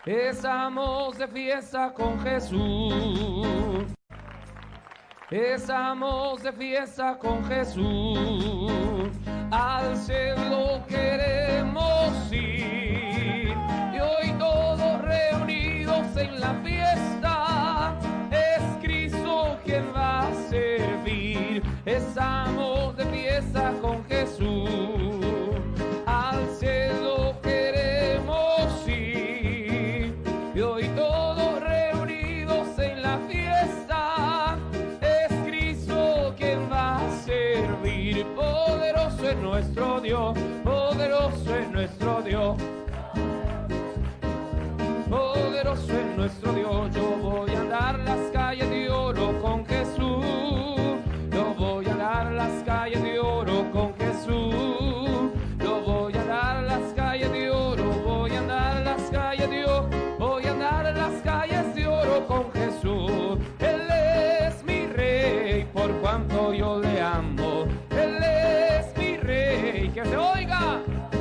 Estamos de fiesta con Jesús. Estamos de fiesta con Jesús. Al cielo queremos ir. Y hoy todos reunidos en la fiesta. Es Cristo quien va a servir. Estamos de fiesta con Jesús. Al cielo queremos ir. Y hoy todos reunidos en la fiesta. Es Cristo quien va a servir. Poderoso es nuestro Dios. Poderoso es nuestro Dios. Poderoso es nuestro Dios. Yo voy a andar las calles de oro con Jesús. Yo voy a andar las calles de oro con Jesús. Yo voy a andar las calles de oro. Voy a andar las calles de oro. Voy a andar las calles de oro con Jesús. Él es mi rey por cuanto yo le amo. Él es mi rey. Que se oiga.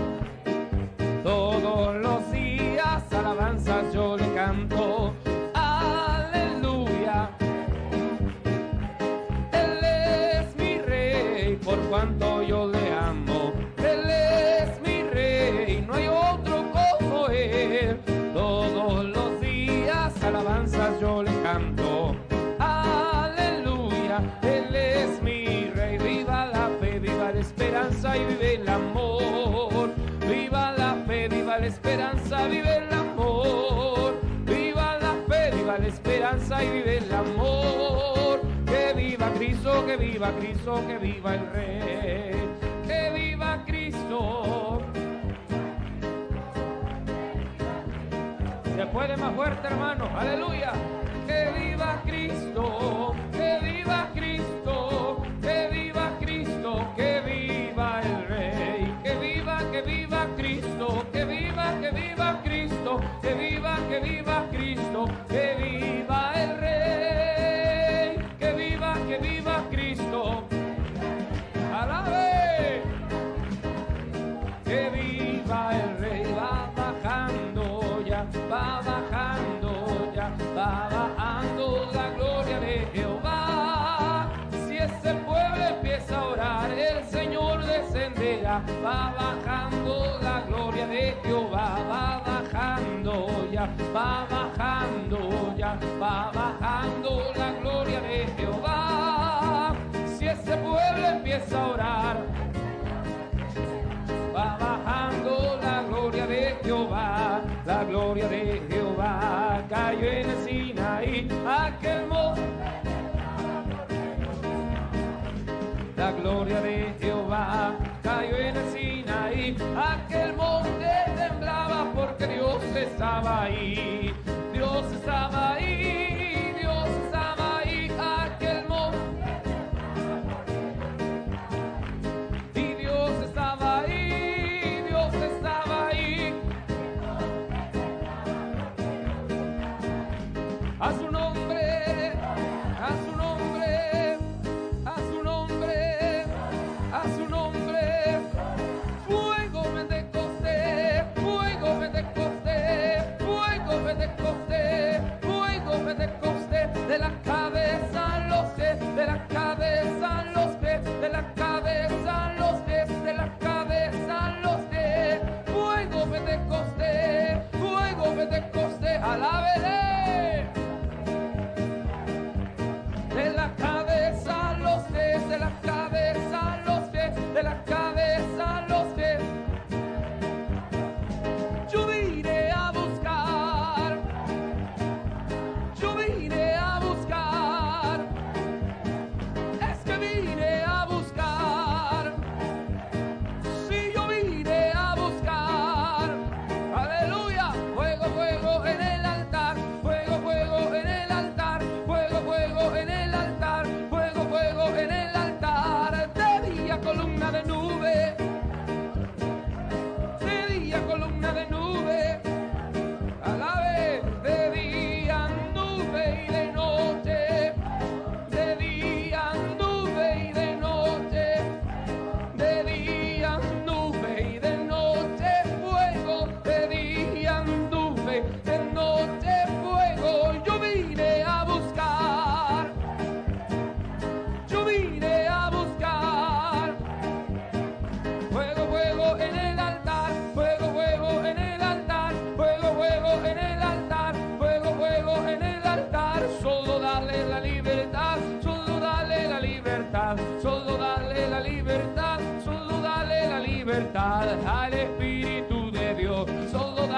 Todos los días alabanzas yo le canto. Aleluya. Él es mi rey por cuanto yo le amo. Él es mi rey, no hay otro como él. Todos los días alabanzas yo le canto. Aleluya. Él es mi rey. Viva la fe, viva la esperanza y vive el amor. Viva la fe, viva la esperanza, vive el amor. Viva la fe, viva la esperanza y vive el amor. Que viva Cristo, que viva Cristo, que viva el Rey. Que viva Cristo. Se puede más fuerte, hermano. Aleluya. Que viva Cristo, que viva Cristo, que viva Cristo, que viva el Rey. Que viva Cristo, que viva Cristo, que viva Cristo, que viva el Rey. Que viva Cristo. Alabe. Que viva el Rey. Va bajando ya, va bajando ya, va bajando la gloria de Jehová. Si ese pueblo empieza a orar, el Señor descenderá. Va bajando la gloria de Jehová, va bajando ya, va bajando ya, va bajando la gloria de Jehová. Si ese pueblo empieza a orar, va bajando la gloria de Jehová, la gloria de Jehová. Cayó en el Sinaí aquel monte, la gloria de Jehová. Cayó en el Sinaí aquel monte temblaba porque Dios estaba ahí. Dios estaba ahí, Dios estaba ahí, aquel monte. Y Dios estaba ahí, Dios estaba ahí. A su nombre, a su nombre, a su nombre, a su nombre. Fuego Pentecostés, fuego Pentecostés, fuego Pentecostés.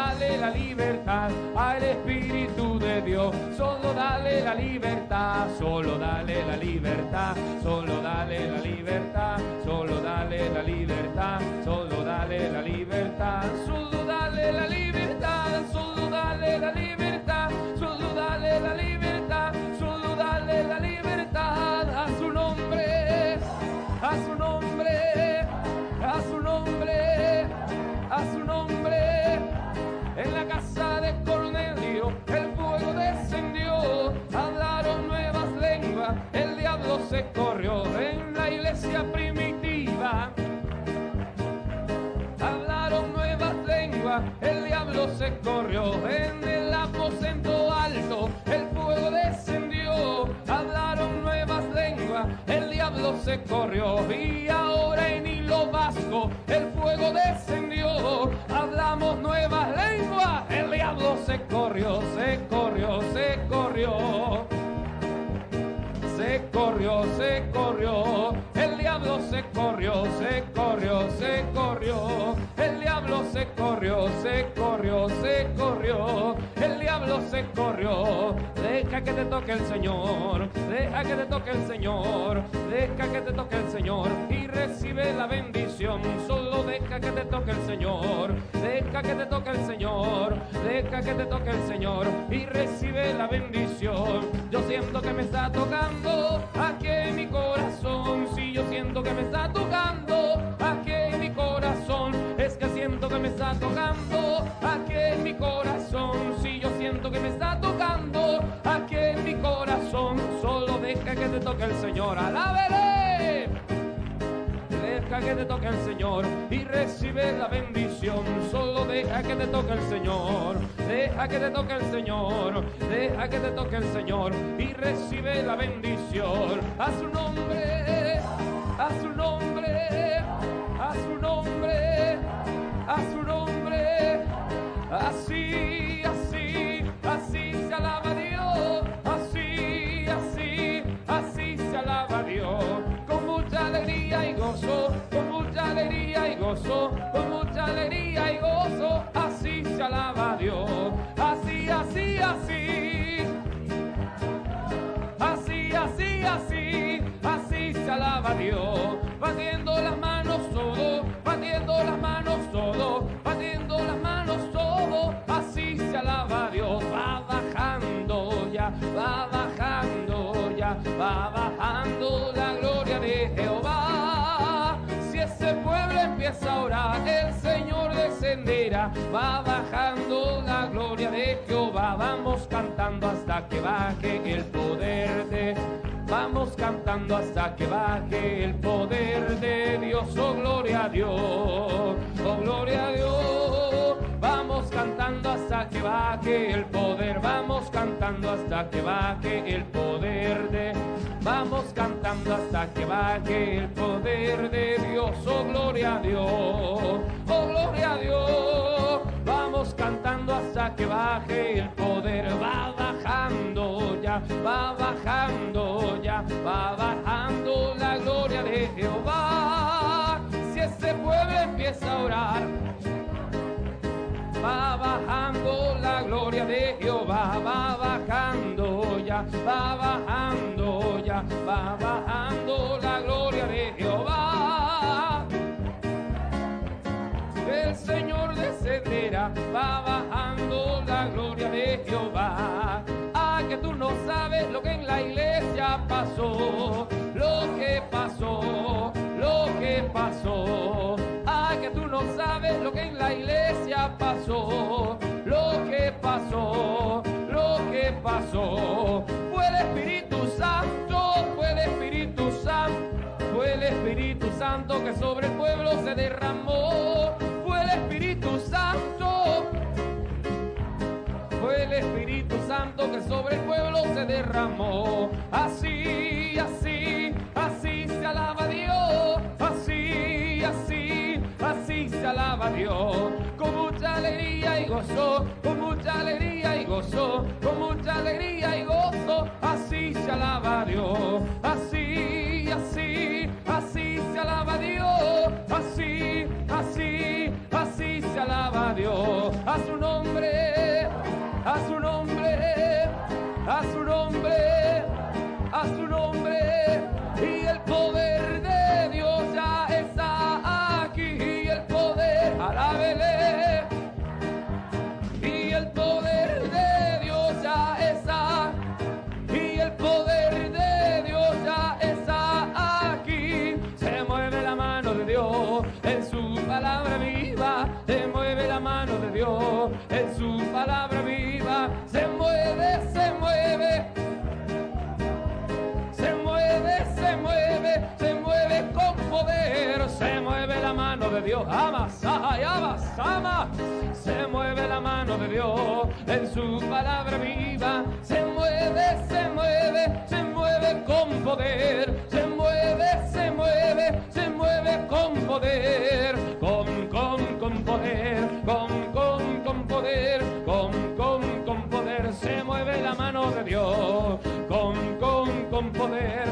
dale la libertad al Espíritu de Dios. Solo dale la libertad, solo dale la libertad, solo dale la libertad, solo dale la libertad, solo dale la libertad, solo dale la libertad, solo dale la libertad, solo dale la libertad, solo dale la libertad. A su nombre, a su nombre, a su nombre, a su nombre. En la casa de Cornelio el fuego descendió, hablaron nuevas lenguas, el diablo se corrió. En la iglesia primitiva hablaron nuevas lenguas, el diablo se corrió. En el aposento alto el fuego descendió, hablaron nuevas lenguas, el diablo se corrió. Y ahora en Hilo Vasco el fuego descendió, hablamos nuevas lenguas, el diablo se corrió, se corrió, se corrió. Se corrió, se corrió, el diablo se corrió, se corrió, se corrió, el diablo se corrió, se corrió, se corrió, el diablo se corrió. Deja que te toque el Señor, deja que te toque el Señor, deja que te toque el Señor y recibe la bendición. Solo deja que te toque el Señor, deja que te toque el Señor, deja que te toque el Señor y recibe la bendición. Yo siento que me está tocando aquí en mi corazón, si yo siento que me está tocando aquí en mi corazón, es que siento que me está tocando aquí en mi corazón, si yo siento que me está tocando aquí en mi corazón. Solo deja que te toque el Señor, alábele. Deja que te toque el Señor y recibe la bendición. Solo deja que te toque el Señor, deja que te toque el Señor, deja que te toque el Señor y recibe la bendición. A su nombre, a su nombre, a su nombre, a su nombre. Así, así, así se alaba a Dios. Así, así, así se alaba a Dios. Con mucha alegría y gozo, con mucha alegría y gozo, con mucha alegría y gozo. Así se alaba a Dios. Así, así, así. Así, así, así. Así se alaba a Dios. Batiendo las manos todo, batiendo las manos todo, batiendo las manos todo. Así se alaba a Dios. Va bajando ya, va bajando ya, va bajando la gloria de Jehová. Si ese pueblo empieza a orar, el Señor descenderá. Va bajando la gloria de Jehová. Vamos cantando hasta que baje el poder de Vamos cantando hasta que baje el poder de Dios. Oh, gloria a Dios, oh, gloria a Dios. Vamos cantando hasta que baje el poder. Vamos cantando hasta que baje el poder de Vamos cantando hasta que baje el poder de Dios. Oh, gloria a Dios, oh, gloria a Dios. Vamos cantando hasta que baje el poder. Va bajando ya, va bajando ya, va bajando la gloria de Jehová. Si este pueblo empieza a orar, va bajando la gloria de Jehová. Va bajando ya, va bajando ya, va bajando la gloria de Jehová. El Señor descenderá, va bajando la gloria de Jehová. Ah, que tú no sabes lo que en la iglesia pasó, lo que pasó, lo que pasó. Ah, que tú no sabes lo que en la iglesia pasó, lo que pasó, lo que pasó. Fue el Espíritu Santo, fue el Espíritu Santo, fue el Espíritu Santo que sobre el pueblo se derramó. Fue el Espíritu Santo, fue el Espíritu Santo que sobre el pueblo se derramó. Así, así, así se alaba a Dios. Así, así, así se alaba a Dios. Con mucha alegría y gozo, con mucha alegría y gozo, con mucha alegría y gozo. Así se alaba a Dios. Así, así, así se alaba a Dios. Así, así, así se alaba a Dios. a su nombre, a su nombre, a su nombre, a su nombre. Y el poder de Dios ya está aquí, y el poder, alábele. Y el poder de Dios ya está, y el poder de Dios ya está aquí. Se mueve la mano de Dios en su palabra viva, se mueve la mano de Dios en su palabra viva. Se mueve, se mueve, se mueve, se mueve, se mueve con poder. Se mueve la mano de Dios, amas, ama. Se mueve la mano de Dios en su palabra viva. Se mueve, se mueve, se mueve con poder. Se mueve, se mueve, se mueve con poder. Con poder, con poder, con poder. Se mueve la mano de Dios. Con poder,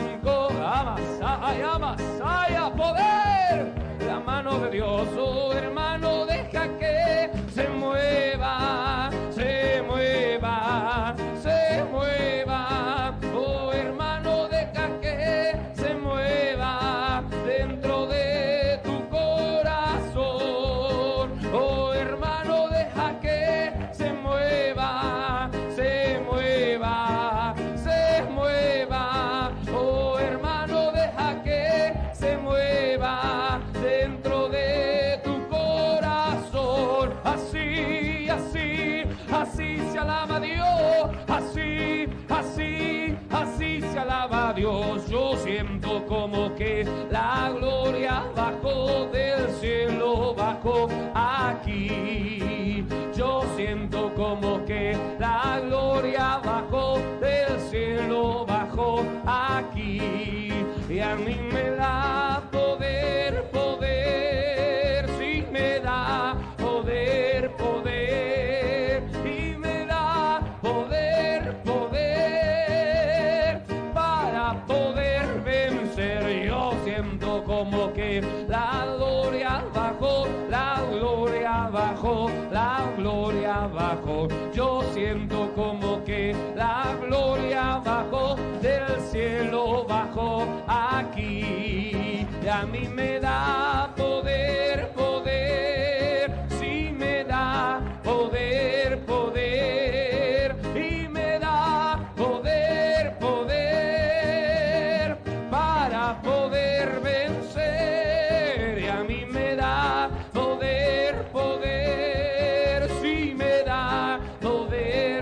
amas, poder. La mano de Dios, oh hermano, deja que se mueva, se mueva, se mueva. Oh hermano, deja que se mueva dentro de tu corazón. Oh hermano, deja que se mueva, se mueva, se mueva. Oh hermano, deja que se mueva dentro de tu corazón. Así, así, así se alaba a Dios. Así, así, así se alaba a Dios. Yo siento como que la gloria bajó del cielo, bajó aquí. Yo siento como que la gloria bajó del cielo, bajó aquí. Y a mí me da poder, poder, sí me da poder, poder, y me da poder, poder, para poder vencer. Yo siento como que la gloria bajó, la gloria bajó, la gloria bajó. Yo siento como que la gloria bajó del cielo, bajó aquí. Y a mí me da poder, poder, sí me da poder, poder, y me da poder, poder, para poder vencer. Y a mí me da poder, poder, sí me da poder,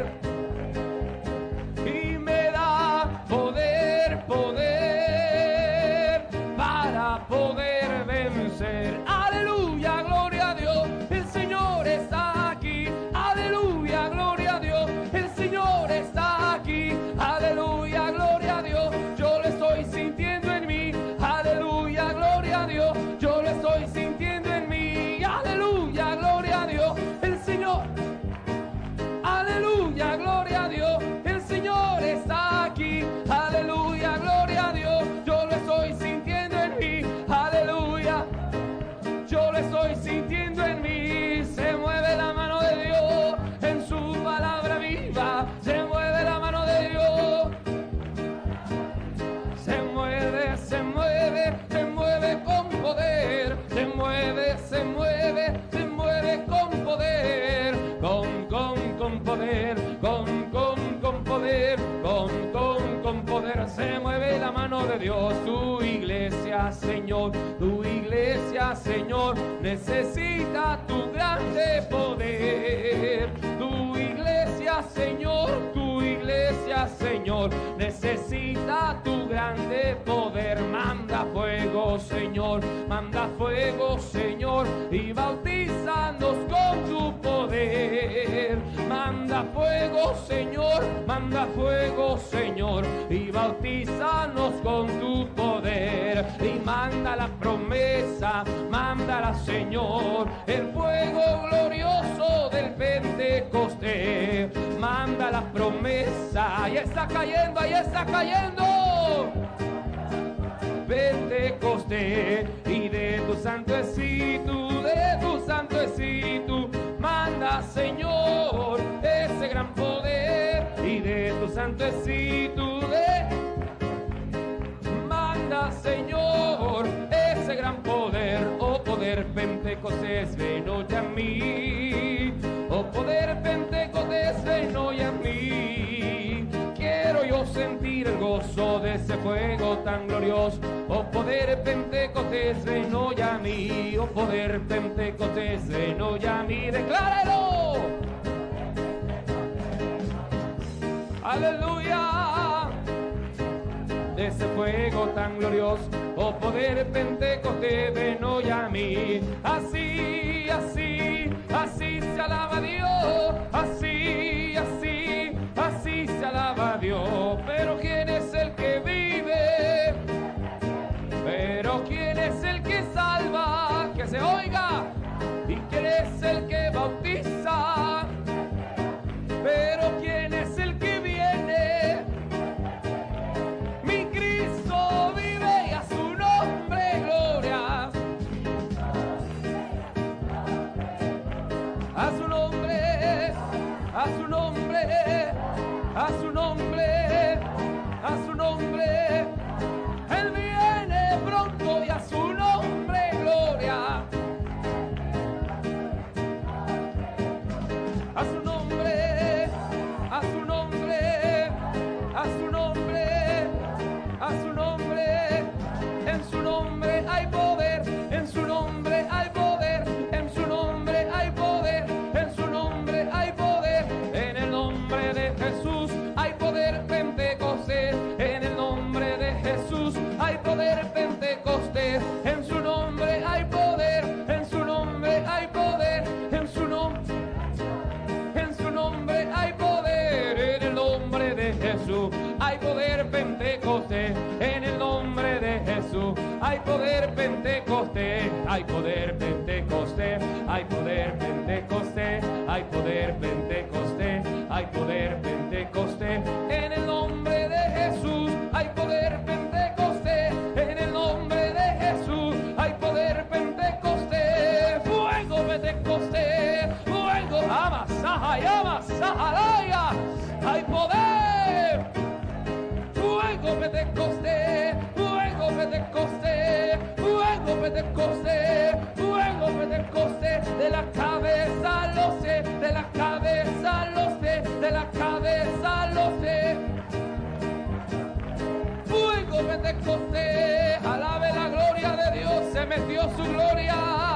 y me da poder, poder, para poder vencer. Aleluya, gloria a Dios, el Señor está aquí. Aleluya, gloria a Dios, el Señor está aquí. Aleluya, gloria a Dios, yo lo estoy sintiendo en mí. Aleluya, gloria a Dios, yo lo estoy sintiendo en mí. Aleluya, gloria a Dios, el Señor. Aleluya, gloria a Dios, el Señor está aquí. Aleluya, gloria a Dios, yo lo estoy sintiendo en mí. Aleluya, yo lo estoy sintiendo en mí. Se mueve la mano de Dios en su palabra viva. Se mueve la mano de Dios. Se mueve, se mueve, se mueve con poder. Se mueve, se mueve, se mueve con poder. Con poder, con poder, con poder. Se mueve la mano de Dios. Tu iglesia, Señor, necesita tu grande poder. Tu iglesia, Señor, necesita tu grande poder. Manda fuego, Señor, y bautízanos con tu poder. Manda fuego, Señor, y bautízanos con tu poder. Y manda la promesa, mándala, Señor, el fuego glorioso del Pentecostés. Manda la promesa, ahí está cayendo, Pentecostés, y de tu santo espíritu, manda Manda, Señor, ese gran poder y de tu santo espíritu manda, Señor, ese gran poder, oh poder Pentecostés, ven hoy a mí, oh poder Pentecostés, ven hoy a mí. Quiero yo sentir el gozo de ese fuego tan glorioso, oh poder Pentecostés, ven hoy a mí, oh poder Pentecostés, ven hoy a mí, decláralo. Aleluya. De ese fuego tan glorioso, oh poder Pentecostés, ven hoy a mí. Así, así, así se alaba a Dios, así, así, así se alaba a Dios. Pero ¿quién es el que vive? Pero ¿quién es el que salva? Que se oiga. ¿Y quién es el que bautiza? Pero ¿quién es el que viene? Mi Cristo vive y a su nombre gloria. A su nombre, a su nombre, a su nombre, a su nombre. Él viene pronto y a su nombre gloria. A su nombre, a su nombre, a su nombre, a su nombre. En su nombre hay poder, en su nombre hay poder, en su nombre hay poder, en su nombre hay poder. En el nombre de Jesús hay poder Pentecostés, en el nombre de Jesús hay poder Pentecostés, en su nombre hay poder, en su nombre hay poder, en su nombre. En su nombre hay poder, en el nombre de Jesús hay poder Pentecostés, en el nombre de Jesús hay poder Pentecostés, hay poder Pentecostés, hay poder Pentecostés, hay poder Pentecostés, hay poder Pentecostés, en el nombre de Jesús hay poder Pentecostés, en el nombre de Jesús hay poder Pentecostés, fuego Pentecostés, fuego Amasahayamasaharaya, hay poder, fuego Pentecostés, fuego Pentecostés, fuego Pentecostés, fuego Pentecostés, de la cabeza a los pies, de la cabeza a los pies, de la cabeza a los pies. Fuego Pentecostés, alabe la gloria de Dios, se metió su gloria.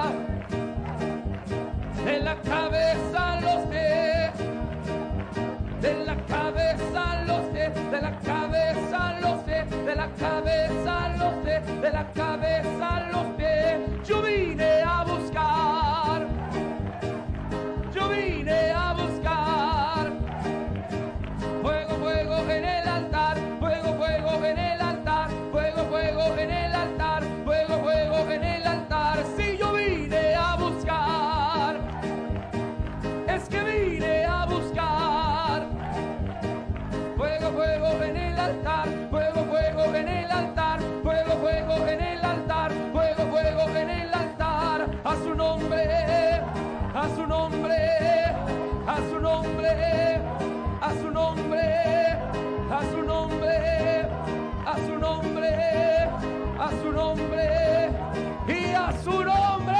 De la cabeza a los pies, de la cabeza a los pies, de la cabeza a los pies, de la cabeza a los pies, de la cabeza a los pies. Yo vine a buscar, yo vine a buscar. Fuego, fuego en el altar, fuego, fuego en el altar, fuego, fuego en el altar, fuego, fuego en el altar. Si yo vine a buscar, es que vine a buscar. Fuego, fuego en el altar, fuego, fuego en el altar, fuego, fuego en el altar, fuego, fuego en el altar. A su nombre, a su nombre, a su nombre, a su nombre, a su nombre, a su nombre, a su nombre y a su nombre.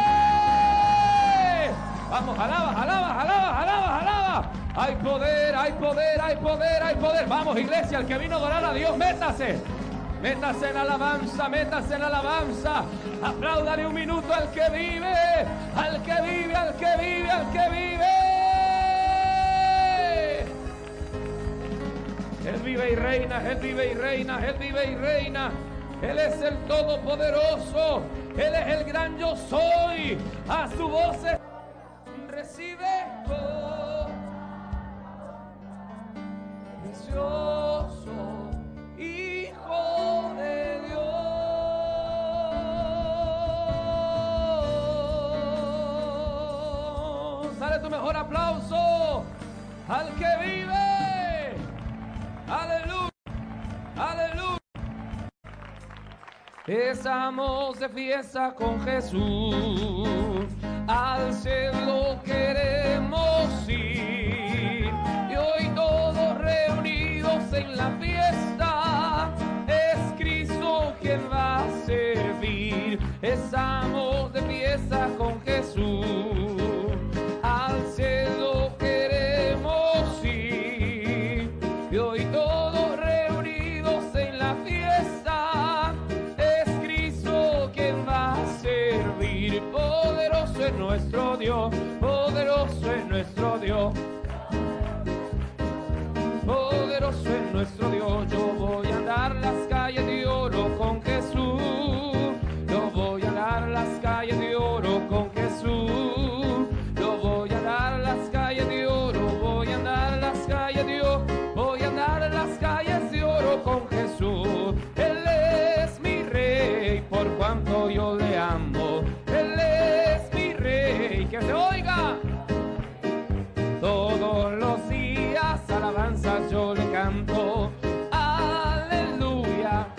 Vamos, alaba, alaba, alaba, alaba, alaba. Hay poder, hay poder, hay poder, hay poder. Vamos, iglesia, el que vino a adorar a Dios, métase. Métase en alabanza, métase en alabanza. Apláudale un minuto al que vive, al que vive, al que vive, al que vive. Él vive y reina, Él vive y reina, Él vive y reina. Él es el Todopoderoso, Él es el gran yo soy. A su voz recibe todo. Precioso Hijo de Dios. Dale tu mejor aplauso al que vive. Aleluya, aleluya. Estamos de fiesta con Jesús. al cielo queremos ir. Y hoy todos reunidos en la fiesta, es Cristo quien va a servir. Estamos de fiesta con Jesús, al cielo queremos ir. Y hoy todos reunidos en la fiesta, es Cristo quien va a servir. Poderoso es nuestro Dios, poderoso es nuestro Dios, poderoso es nuestro Dios. Yo voy a andar las calles de oro con Jesús, yo voy a andar las calles de oro con Jesús, yo voy a andar las calles de oro, voy a andar las calles de oro, voy a andar las calles de oro con Jesús. Él es mi rey, por cuanto yo le amo. Él es mi rey, que se oiga. Todos los días alabanzas yo le canto. Aleluya.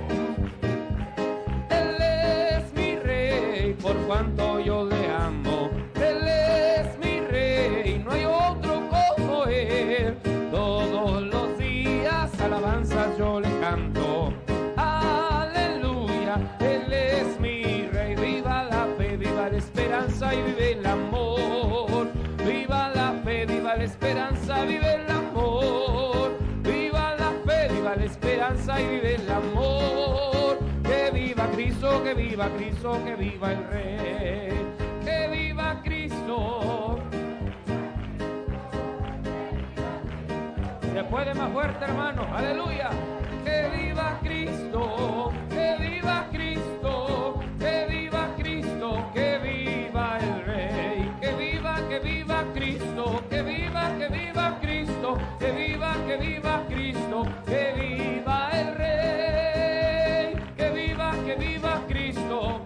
Él es mi rey, por cuanto yo le amo. Él es mi rey, no hay otro como él. Todos los días alabanzas yo le canto. Aleluya. Él es mi rey. Viva la fe, viva la esperanza y vive el amor. Viva la fe, viva la esperanza, vive el amor. Viva la fe, viva la esperanza y vive el amor. Que viva Cristo, que viva Cristo, que viva el Rey. Que viva Cristo. Se puede más fuerte, hermano. Aleluya. Que viva Cristo, que viva Cristo, que viva Cristo, que viva el Rey. Que viva Cristo, que viva Cristo, que viva Cristo, que viva el Rey. Que viva Cristo.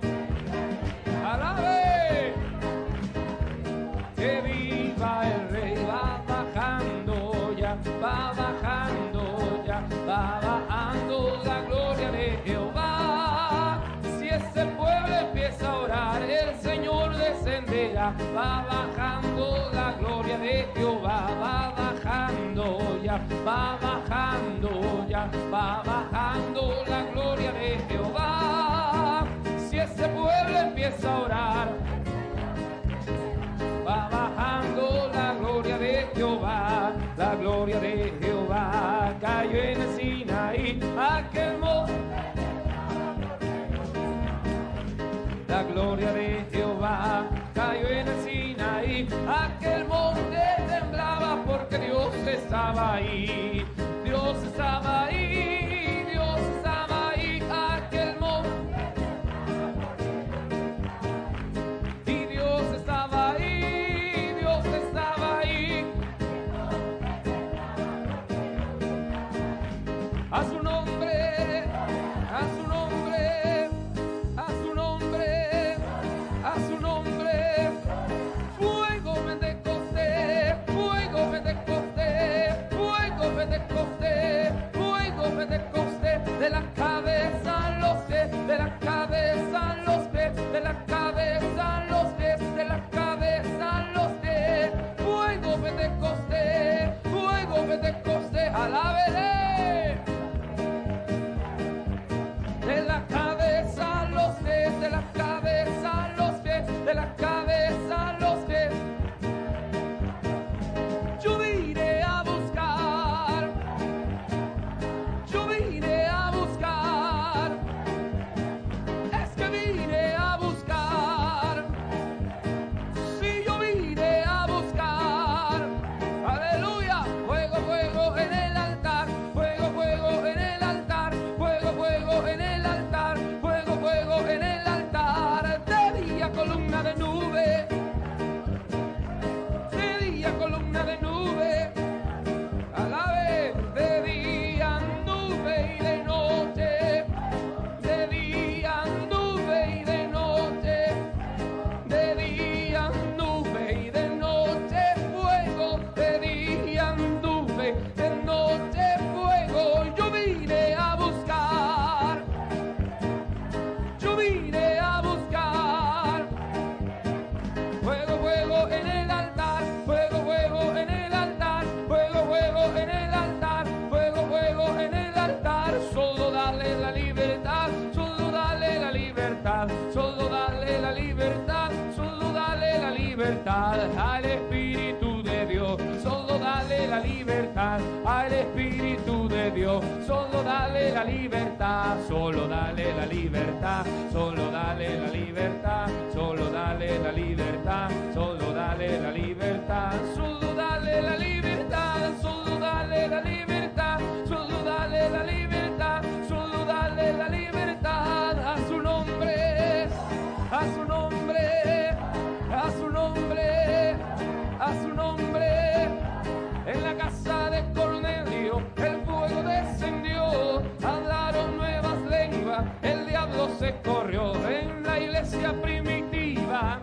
Alabe. Que viva el Rey. Va bajando ya, va bajando ya, va bajando la gloria de Jehová. Si este pueblo empieza a orar, el Señor descenderá. Va bajando la gloria de Jehová, va bajando ya, va bajando ya, va bajando la gloria de Jehová. Si este pueblo empieza a orar, va bajando la gloria de Jehová, la gloria de Jehová. Cayó en el Sinaí aquel monte, la gloria de Jehová. Cayó en el Sinaí aquel monte, temblaba porque Dios estaba ahí. Dios estaba ahí, Dios estaba ahí, aquel monte. Y Dios estaba ahí, Dios estaba ahí. A su nombre, a su nombre, a su nombre, a su nombre. Fuego Pentecostés, fuego Pentecostés, fuego Pentecostés, fuego la libertad al Espíritu de Dios. Solo dale la libertad, solo dale la libertad, solo dale la libertad, solo dale la libertad, solo dale la libertad, solo dale la libertad, solo dale la libertad, solo dale la libertad, solo dale la libertad. A su nombre, a su nombre, a su nombre, a su nombre. En la casa de Cornelio el fuego descendió, hablaron nuevas lenguas, el diablo se corrió. En la iglesia primitiva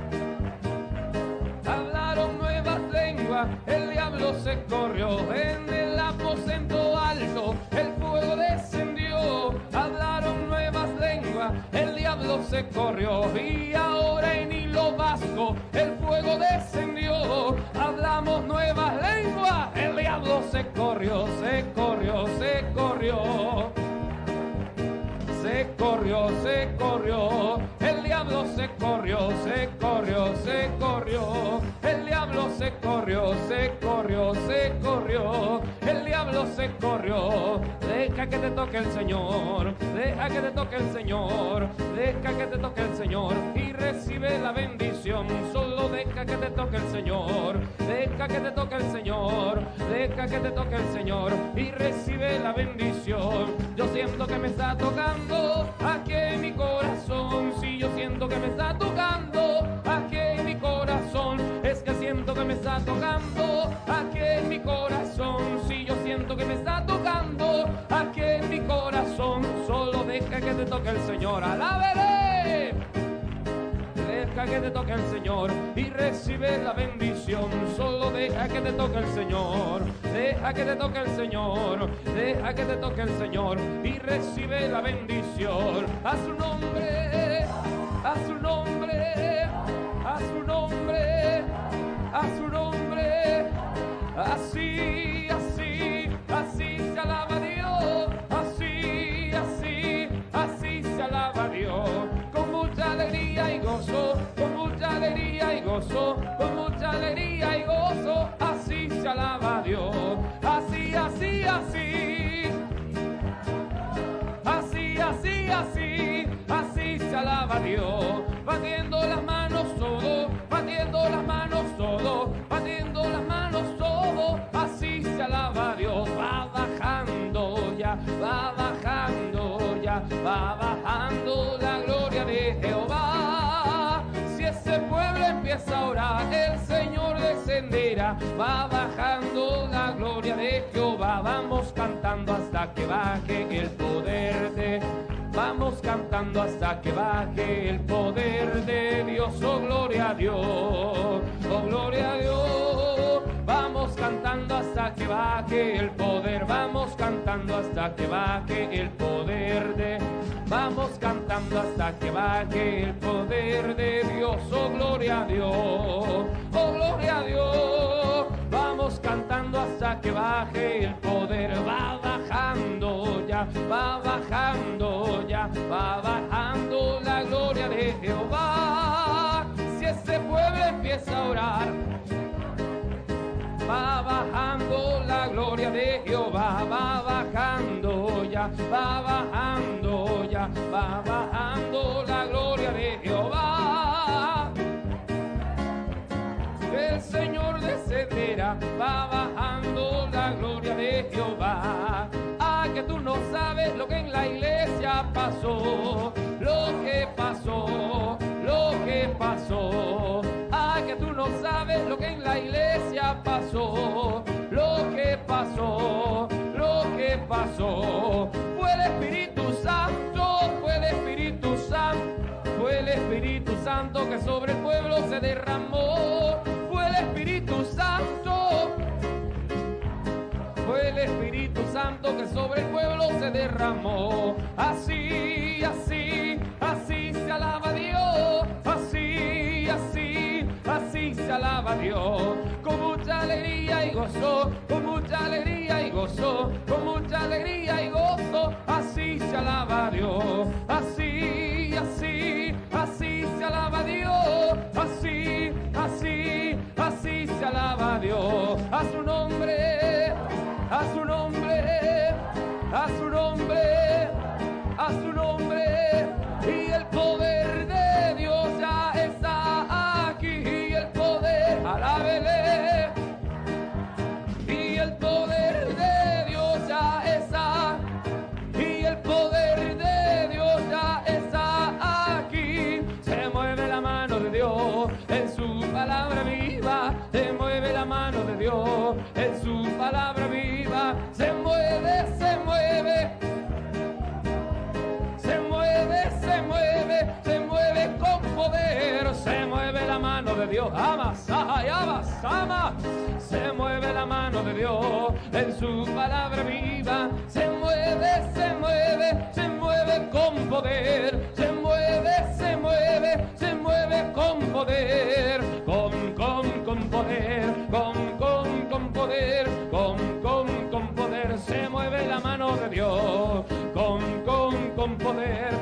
hablaron nuevas lenguas, el diablo se corrió. En el aposento alto el fuego descendió, hablaron nuevas lenguas, el diablo se corrió. Y ahora en Hilo Vasco el fuego descendió, hablamos nuevas lenguas, el diablo se corrió, se corrió, se corrió. Se corrió, se corrió, el diablo se corrió, se corrió, se corrió, el diablo se corrió, se corrió, se corrió, el diablo se corrió. Deja que te toque el Señor, deja que te toque el Señor, deja que te toque el Señor y recibe la bendición. Solo deja que te toque el Señor, deja que te toque el Señor, deja que te toque el Señor y recibe la bendición. Yo siento que me está tocando aquí en mi corazón, si yo siento que me está tocando aquí en mi corazón, es que siento que me está tocando aquí en mi corazón, si yo siento que me está tocando aquí en mi corazón. Solo deja que te toque el Señor, alábele. Deja que te toque el Señor y recibe la bendición. Solo deja que te toque el Señor, deja que te toque el Señor, deja que te toque el Señor y recibe la bendición. A su nombre, a su nombre, a su nombre, a su nombre. Así, así, así se alaba a Dios. Así, así, así se alaba a Dios. Con mucha alegría y gozo, con mucha alegría y gozo, con mucha alegría y gozo. Así se alaba a Dios. Así, así, así. Así, así, así. Así se alaba a Dios. Batiendo las manos todo, batiendo las manos todo, batiendo las manos todo. Así se alaba a Dios. Va bajando ya, va bajando ya, va bajando la gloria de Jehová. Si ese pueblo empieza a orar, el Señor descenderá. Va bajando la gloria de Jehová. Vamos cantando hasta que baje el poder de Vamos cantando hasta que baje el poder de Dios. Oh, gloria a Dios, oh, gloria a Dios. Vamos cantando hasta que baje el poder. Vamos cantando hasta que baje el poder de Vamos cantando hasta que baje el poder de Dios. Oh, gloria a Dios, oh, gloria a Dios. Vamos cantando hasta que baje el poder. Va bajando ya, va bajando ya, va bajando la gloria de Jehová. Si ese pueblo empieza a orar, va bajando la gloria de Jehová. Va bajando ya, va bajando ya, va bajando la gloria de Jehová. El Señor descenderá, va bajando la gloria de Jehová. Ah, que tú no sabes lo que en la iglesia pasó, lo que pasó, lo que pasó. Ah, que tú no sabes lo que en la iglesia pasó, lo que pasó, lo que pasó. Fue el Espíritu Santo, fue el Espíritu Santo, fue el Espíritu Santo que sobre el pueblo se derramó. Fue el Espíritu Santo, fue el Espíritu Santo que sobre el pueblo se derramó. Así, así, así se alaba a Dios. Así, así, así se alaba a Dios. Con mucha alegría y gozo, con mucha alegría y gozo, con mucha alegría y gozo. Así se alaba a Dios. Así, así, así se alaba a Dios. Así, así, así se alaba a Dios. A su nombre. mano de Dios, en su palabra viva, se mueve, se mueve. Se mueve, se mueve, se mueve con poder, se mueve la mano de Dios, amas, ama, se mueve la mano de Dios, en su palabra viva, se mueve, se mueve, se mueve con poder, se mueve, se mueve, se mueve con poder, con poder, con poder, con poder, se mueve la mano de Dios, con poder,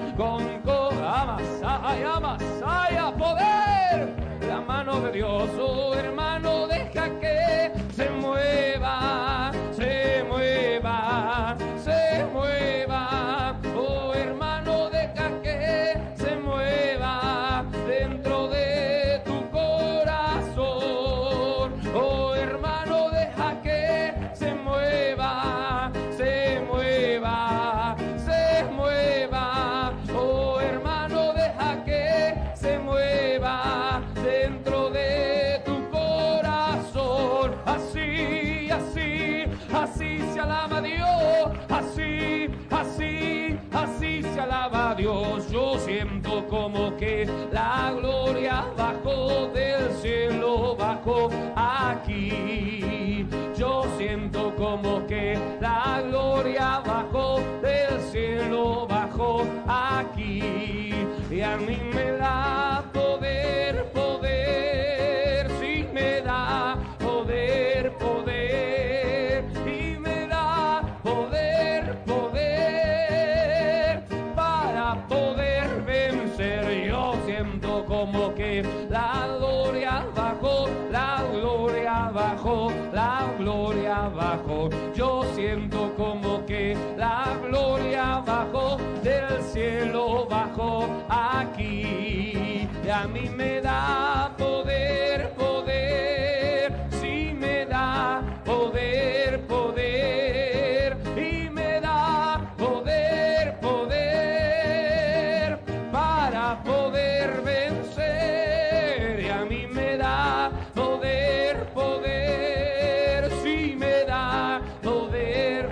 amas, poder, la mano de Dios, oh hermano, deja que se mueva, se mueva, se mueva, oh hermano, deja que se mueva dentro de tu corazón, oh hermano, deja que se mueva, se mueva, se mueva, oh hermano, deja que se mueva dentro de tu corazón, así, así, así se alaba a Dios, así, así, así se alaba a Dios. Yo siento como que la gloria bajó del cielo, bajó aquí. Yo siento como que la gloria bajó del cielo, bajó aquí. Y a mí me da poder, poder, sí me da poder, poder, y me da poder, poder, para poder vencer. Yo siento como que la gloria bajó, la gloria bajó, la gloria bajó. Yo siento como que la gloria bajó del cielo, bajó aquí. Y a mí me da poder, poder, sí me da poder, poder, y me da poder, poder, para poder vencer. Y a mí me da poder, poder, sí me da poder,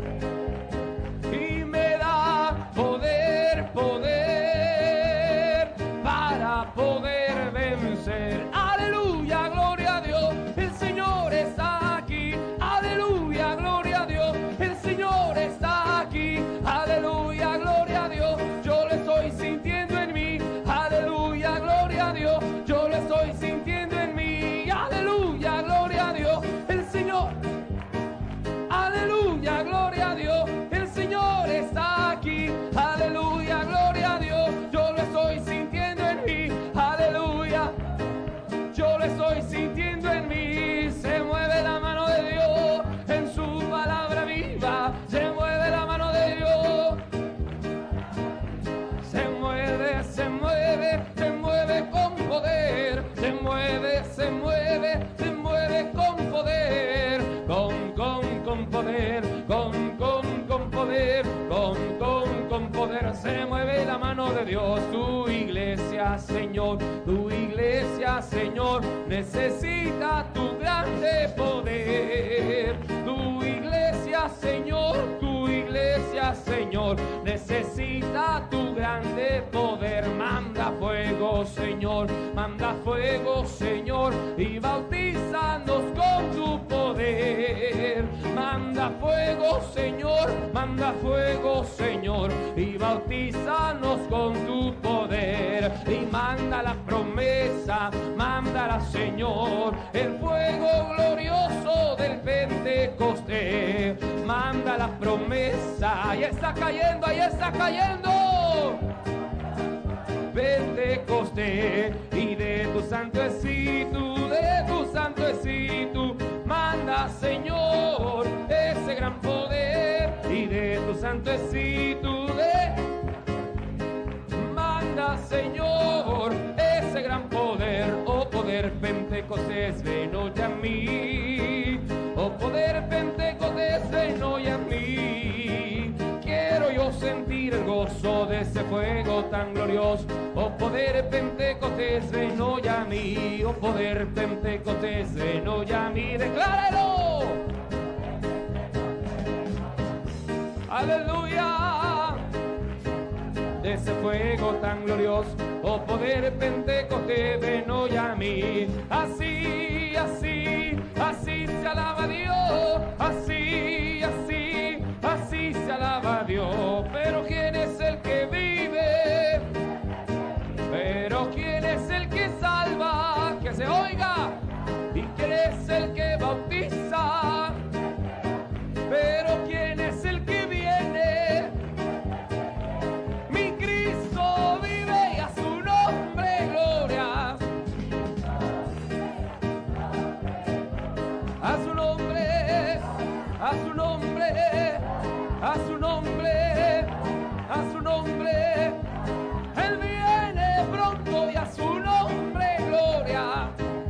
y me da poder, poder, para poder vencer. Aleluya, gloria a Dios, el Señor está aquí. Aleluya, gloria a Dios, el Señor está aquí. Aleluya, gloria a Dios, yo lo estoy sintiendo en mí. Aleluya, gloria a Dios, yo lo estoy sintiendo en mí. Aleluya, gloria a Dios, el Señor. Aleluya, gloria a Dios, el Señor está aquí. Aleluya, gloria a Dios, yo lo estoy sintiendo en mí. Aleluya, yo lo estoy sintiendo en mí. Se mueve la mano de Dios, en su palabra viva, se mueve la mano de Dios. Se mueve, se mueve, se mueve con poder, se mueve, se mueve, se mueve con poder, con poder, con poder, con poder, se mueve la mano de Dios. Tu iglesia, Señor, necesita tu grande poder. Tu iglesia, Señor, necesita tu grande poder. Manda fuego, Señor, y bautízanos con tu poder. Manda fuego, Señor, y bautízanos con tu poder. Y manda la promesa, mándala, Señor, el fuego glorioso del Pentecostés. Manda la promesa, ahí está cayendo, Pentecostés, y de tu santo espíritu, manda, Señor, ese gran poder, y de tu santo espíritu, manda, Señor, ese gran poder. Oh poder Pentecostés, ven hoy a mí. Oh poder Pentecostés, ven hoy a mí. Quiero yo sentir el gozo de ese fuego tan glorioso, oh poder Pentecostés, ven hoy a mí, oh poder Pentecostés, ven hoy a mí, decláralo. Aleluya. De ese fuego tan glorioso, oh poder Pentecostés, ven hoy a mí. Así, así, así se alaba a Dios. Así, así, así se alaba a Dios. Pero ¿quién es el que vive? Pero ¿quién es el que salva? Que se oiga. ¿Y quién es el que bautiza? Pero ¿quién es el que viene? Mi Cristo vive y a su nombre gloria. A su nombre, a su nombre, a su nombre, a su nombre. Él viene pronto y a su nombre gloria.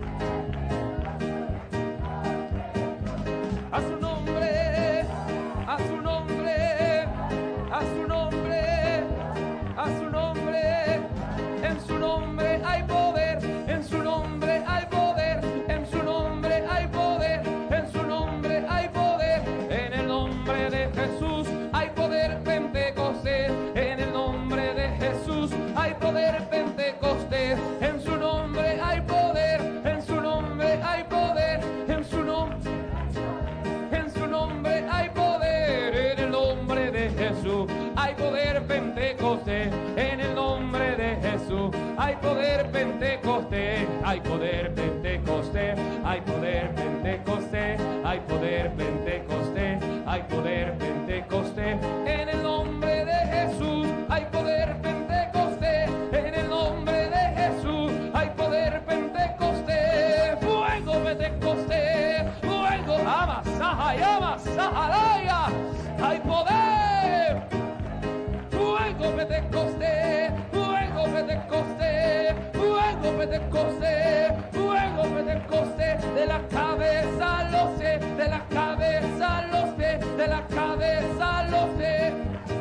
A su nombre, a su nombre, a su nombre, a su nombre. En su nombre hay poder, en su nombre hay poder, en su nombre hay poder, en su nombre hay poder. En el nombre de Jesús hay poder Pentecostés, en el nombre de Jesús hay poder Pentecostés, en su nombre hay poder, en su nombre hay poder, en su nombre. En su nombre hay poder, en el nombre de Jesús hay poder Pentecostés, en el nombre de Jesús hay poder Pentecostés, hay poder Pentecostés, hay poder Pentecostés, hay poder Pentecostés, hay poder Pentecostés, en el nombre de Jesús hay poder Pentecostés, en el nombre de Jesús hay poder Pentecostés, fuego Pentecostés, fuego Amasahaya, hay poder, fuego Pentecostés, fuego Pentecostés, fuego Pentecostés, fuego Pentecostés, de la cabeza a los pies, de la cabeza a los pies, de la cabeza a los pies.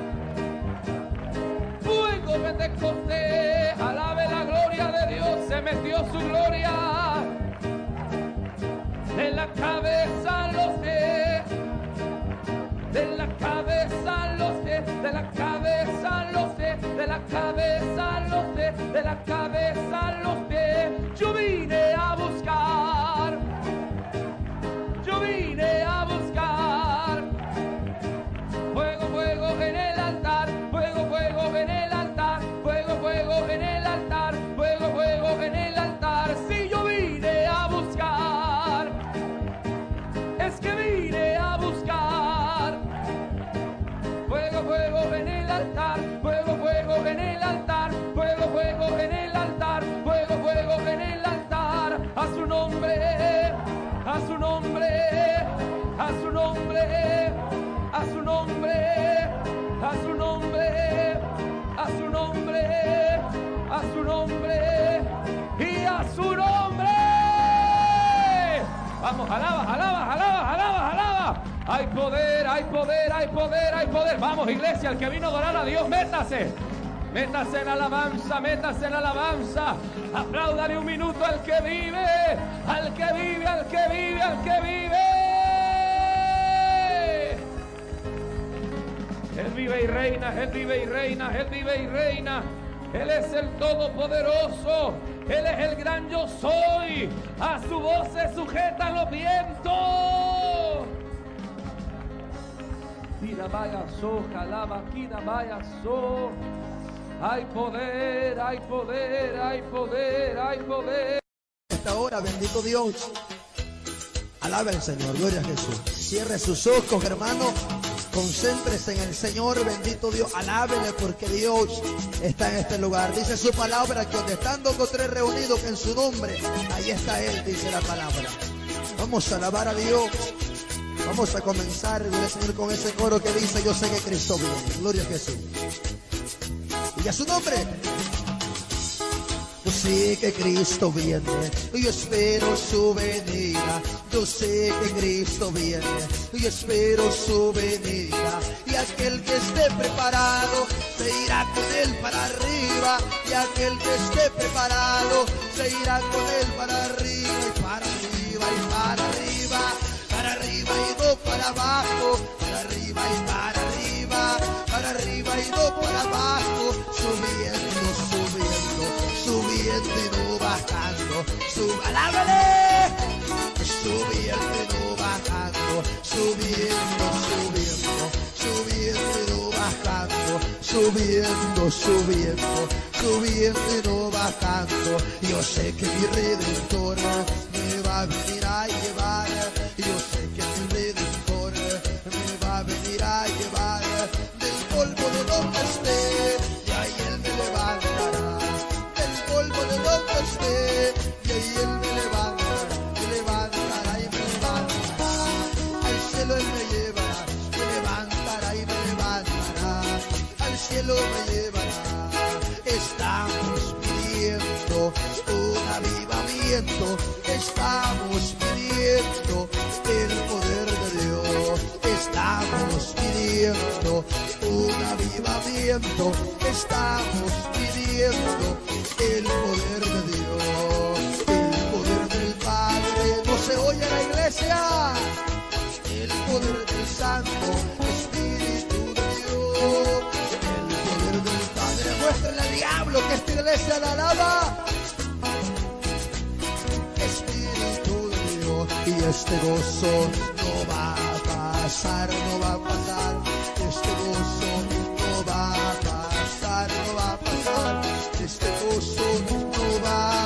Fuego Pentecostés, alabe la gloria de Dios, se metió su gloria. De la cabeza a los pies, de la cabeza a los pies, de la cabeza a los pies, de la cabeza a los pies, de la cabeza a los pies. Yo vine a buscar, yo vine a buscar. Fuego, fuego en el altar, fuego, fuego en el altar, fuego, fuego en el altar, fuego, fuego en el altar. Si yo vine a buscar, es que vine a buscar. Fuego, fuego en el altar, fuego, fuego en el altar, fuego, fuego en el altar, fuego, fuego en el altar. A su nombre, a su nombre, a su nombre, a su nombre, a su nombre, a su nombre, a su nombre y a su nombre. Vamos, alaba, alaba, alaba, alaba, alaba. Hay poder, hay poder, hay poder, hay poder. Vamos, iglesia, el que vino a adorar a Dios, métase. Métase en alabanza, métase en alabanza. Apláudale un minuto al que vive, al que vive, al que vive, al que vive. Él vive y reina, Él vive y reina, Él vive y reina. Él es el Todopoderoso, Él es el gran yo soy. A su voz se sujetan los vientos. Kina vaya so, jalaba, kina vaya so. Hay poder, hay poder, hay poder, hay poder. Esta hora, bendito Dios. Alabe al Señor, gloria a Jesús. Cierre sus ojos, hermano. Concéntrese en el Señor, bendito Dios. Alábele porque Dios está en este lugar. Dice su palabra que donde están dos o tres reunidos en su nombre, ahí está Él, dice la palabra. Vamos a alabar a Dios. Vamos a comenzar, gloria al Señor, con ese coro que dice: yo sé que Cristo viene. Gloria a Jesús. Y a su nombre. Yo sé que Cristo viene, yo espero su venida. Yo sé que Cristo viene, yo espero su venida. Y aquel que esté preparado se irá con él para arriba, y aquel que esté preparado se irá con él para arriba y para arriba y para arriba, para arriba y no para abajo, para arriba y para arriba y no para abajo, subiendo, subiendo, subiendo y no bajando, alábale, subiendo y no bajando, subiendo, subiendo, subiendo y no bajando, subiendo, subiendo, subiendo y no bajando. Yo sé que mi Redentor me va a venir a llevar, yo sé que mi Redentor me va a venir a llevar del polvo de donde esté, y ahí él me levantará, del polvo de donde esté, y ahí él me levantará, me levantará y me levantará, al cielo él me llevará, me levantará y me levantará, al cielo me llevará. Estamos pidiendo un avivamiento, estamos pidiendo el poder de Dios, estamos pidiendo un avivamiento, estamos pidiendo el poder de Dios, el poder del Padre. ¿No se oye en la iglesia? El poder del Santo Espíritu de Dios, el poder del Padre. Muéstrale al diablo que esta iglesia la alaba. Espíritu de Dios, y este gozo no va a pasar, no va a pasar, este gozo no va a pasar, no va a pasar, este gozo no va a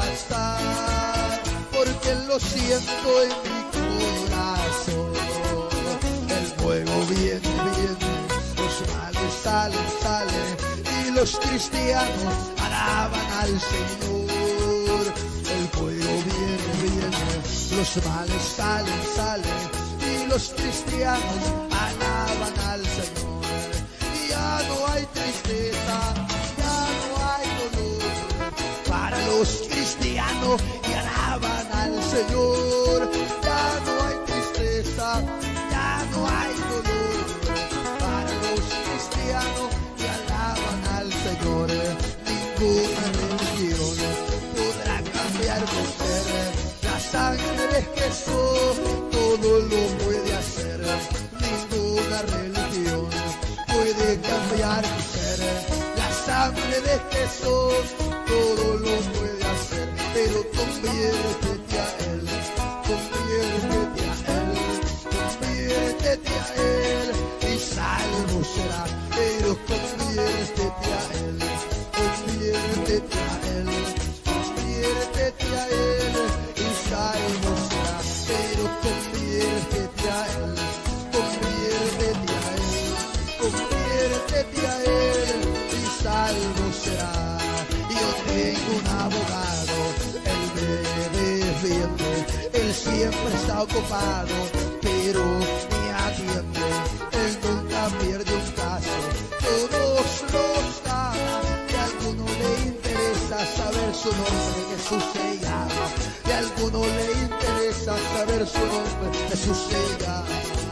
pasar, porque lo siento en mi corazón, el fuego viene, viene, los males salen, salen, y los cristianos alaban al Señor, el fuego viene, viene, los males salen, salen, y los cristianos alaban al Señor, y ya no hay tristeza, ya no hay dolor para los cristianos y alaban al Señor, ya no hay tristeza, ya no hay dolor para los cristianos y alaban al Señor. Ninguna religión podrá cambiar tu ser, la sangre de Jesús todo lo puede hacer, ninguna religión puede cambiar tu ser, la sangre de Jesús todo lo puede hacer, pero conviértete a Él, conviértete a Él, conviértete a Él y salvo será, pero conviértete a Él, conviértete a Él, conviértete a Él y salvo será, pero conviértete a Él, conviértete a Él, conviértete a Él y salvo será. Yo tengo un abogado, él me defiende, él siempre está ocupado, pero me atiende, él nunca pierde un caso, todos los gana, y a alguno le interesa saber su nombre, Jesús se llama, y a alguno le interesa saber su nombre, Jesús se llama.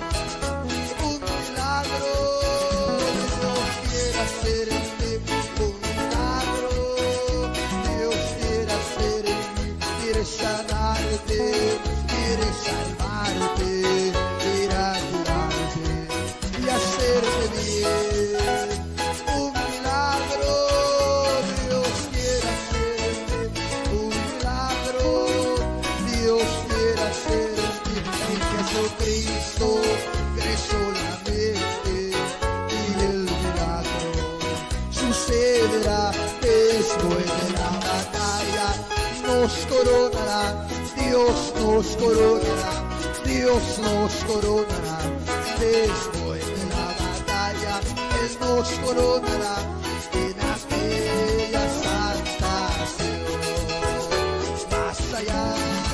Un milagro Dios quiere hacer en mí, un milagro Dios quiere hacer en mí, quiere sanarte, quiere salvarte, quiere ayudarte y hacerte bien. Un milagro Dios quiere hacer en mí, un milagro Dios quiere hacer en mí. En Jesucristo cree solamente y el milagro sucederá. Después de la batalla nos coronará, Dios nos coronará, Dios nos coronará. Después de la batalla Él nos coronará en aquella santa Sion. Más allá,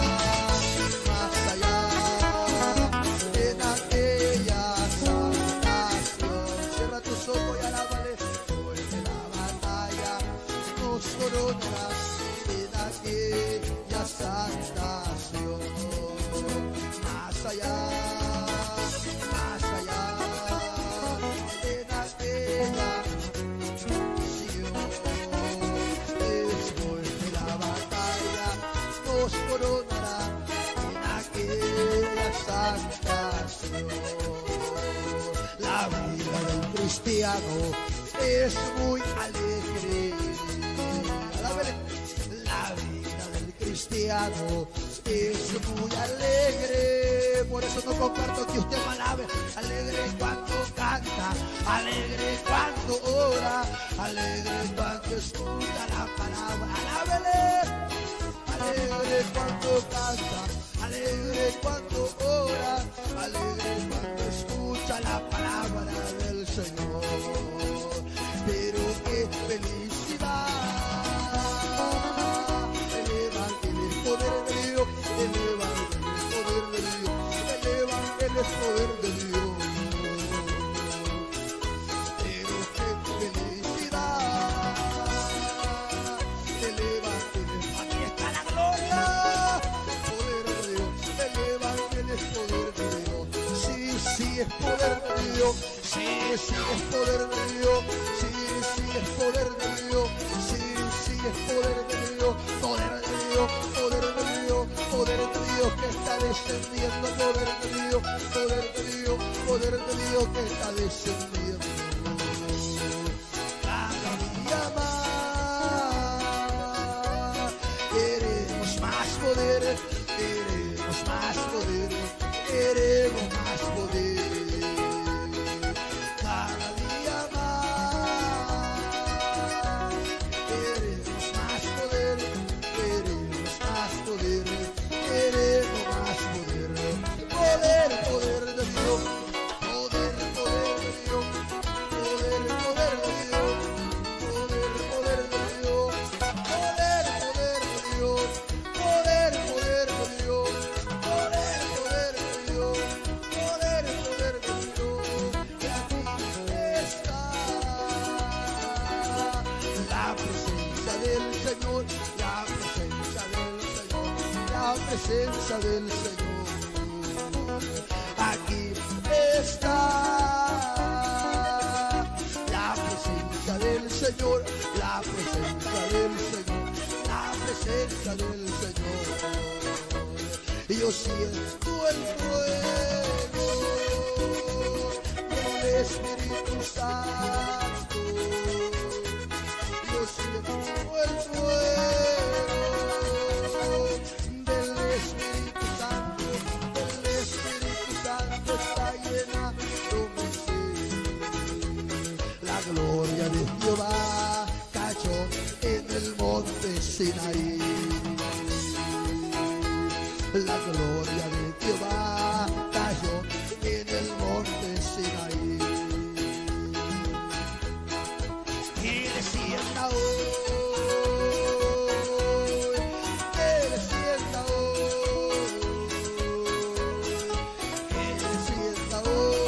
en aquella santa Sion. Cierra tus ojos y alábale. Después de la batalla nos coronará en aquella santa Sion. Más allá, en aquella santificación. La vida del cristiano es muy alegre. La vida del cristiano es muy alegre. Por eso no comparto que usted me alabe. Alegre cuando canta, alegre cuando ora, alegre cuando escucha la palabra. Alábele. Alegre cuando canta, alegre cuando ora, alegre cuando escucha la palabra del Señor. Pero qué felicidad, el evangelio es poder de Dios, el evangelio es poder de Dios, el evangelio es poder de Dios. Pero qué felicidad, el evangelio, aquí está la gloria, poder de Dios, el evangelio es poder de Dios. Sí, sí es poder de Dios, sí, sí es poder de Dios, sí, sí es poder de Dios, sí, sí es poder de Dios, poder de Dios, poder de Dios, poder de Dios que está descendiendo, poder de Dios, poder de Dios, poder de Dios que está descendiendo. Cada día más queremos más poder, queremos más poder, queremos más poder. Cada día más queremos más poder, queremos más poder, queremos más poder. Poder, poder de Dios, poder, poder de Dios, poder, poder de Dios, poder, poder de Dios, poder, poder de Dios, poder, poder de Dios, poder, poder de Dios, poder, poder de Dios. Y aquí está la presencia del Señor, la presencia del Señor, la presencia del Señor. Aquí está la presencia del Señor, la presencia del Señor, la presencia del Señor. Y yo siento el fuego del Espíritu Santo. Yo siento el fuego del Espíritu Santo, del Espíritu Santo está llenando mi ser. La gloria de Jehová cayó en el monte Sinaí. La gloria de Jehová cayó en el monte Sinaí. Que descienda hoy, que descienda hoy, que descienda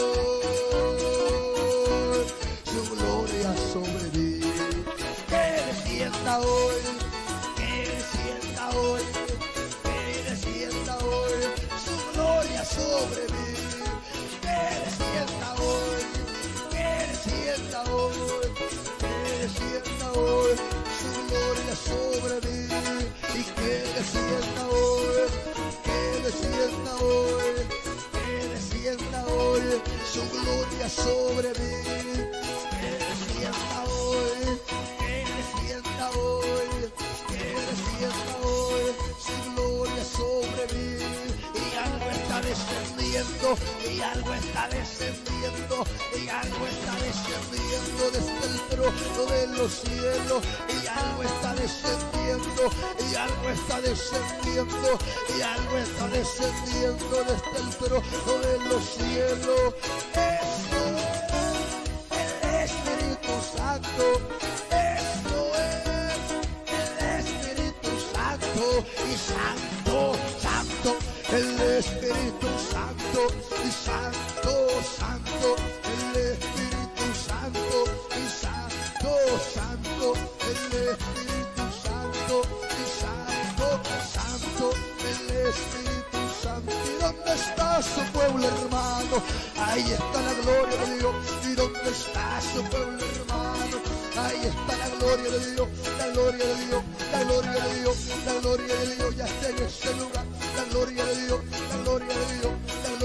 hoy su gloria sobre mí. Que descienda hoy, que descienda hoy, que descienda hoy su gloria sobre mí. Que descienda hoy, que descienda hoy, que descienda hoy su gloria sobre mí. Y que descienda hoy, que descienda hoy, que descienda hoy su gloria sobre mí. Que descienda hoy, que descienda hoy, que descienda hoy su gloria sobre mí. Y algo está descendiendo, y algo está descendiendo, y algo está descendiendo desde el trono de los cielos. Y algo está descendiendo, y algo está descendiendo, y algo está descendiendo desde el trono de los cielos. Esto es el Espíritu Santo, esto es el Espíritu Santo. Y santo, santo, el Espíritu Santo. Y santo, santo, el Espíritu Santo. Y santo, santo, el Espíritu Santo. Y santo, santo, el Espíritu Santo. ¿Y dónde está su pueblo, hermano? Ahí está la gloria de Dios. ¿Y dónde está su pueblo, hermano? Ahí está la gloria de Dios, la gloria de Dios, la gloria de Dios, la gloria de Dios. Ya está en ese lugar, la gloria de Dios, la gloria de Dios, la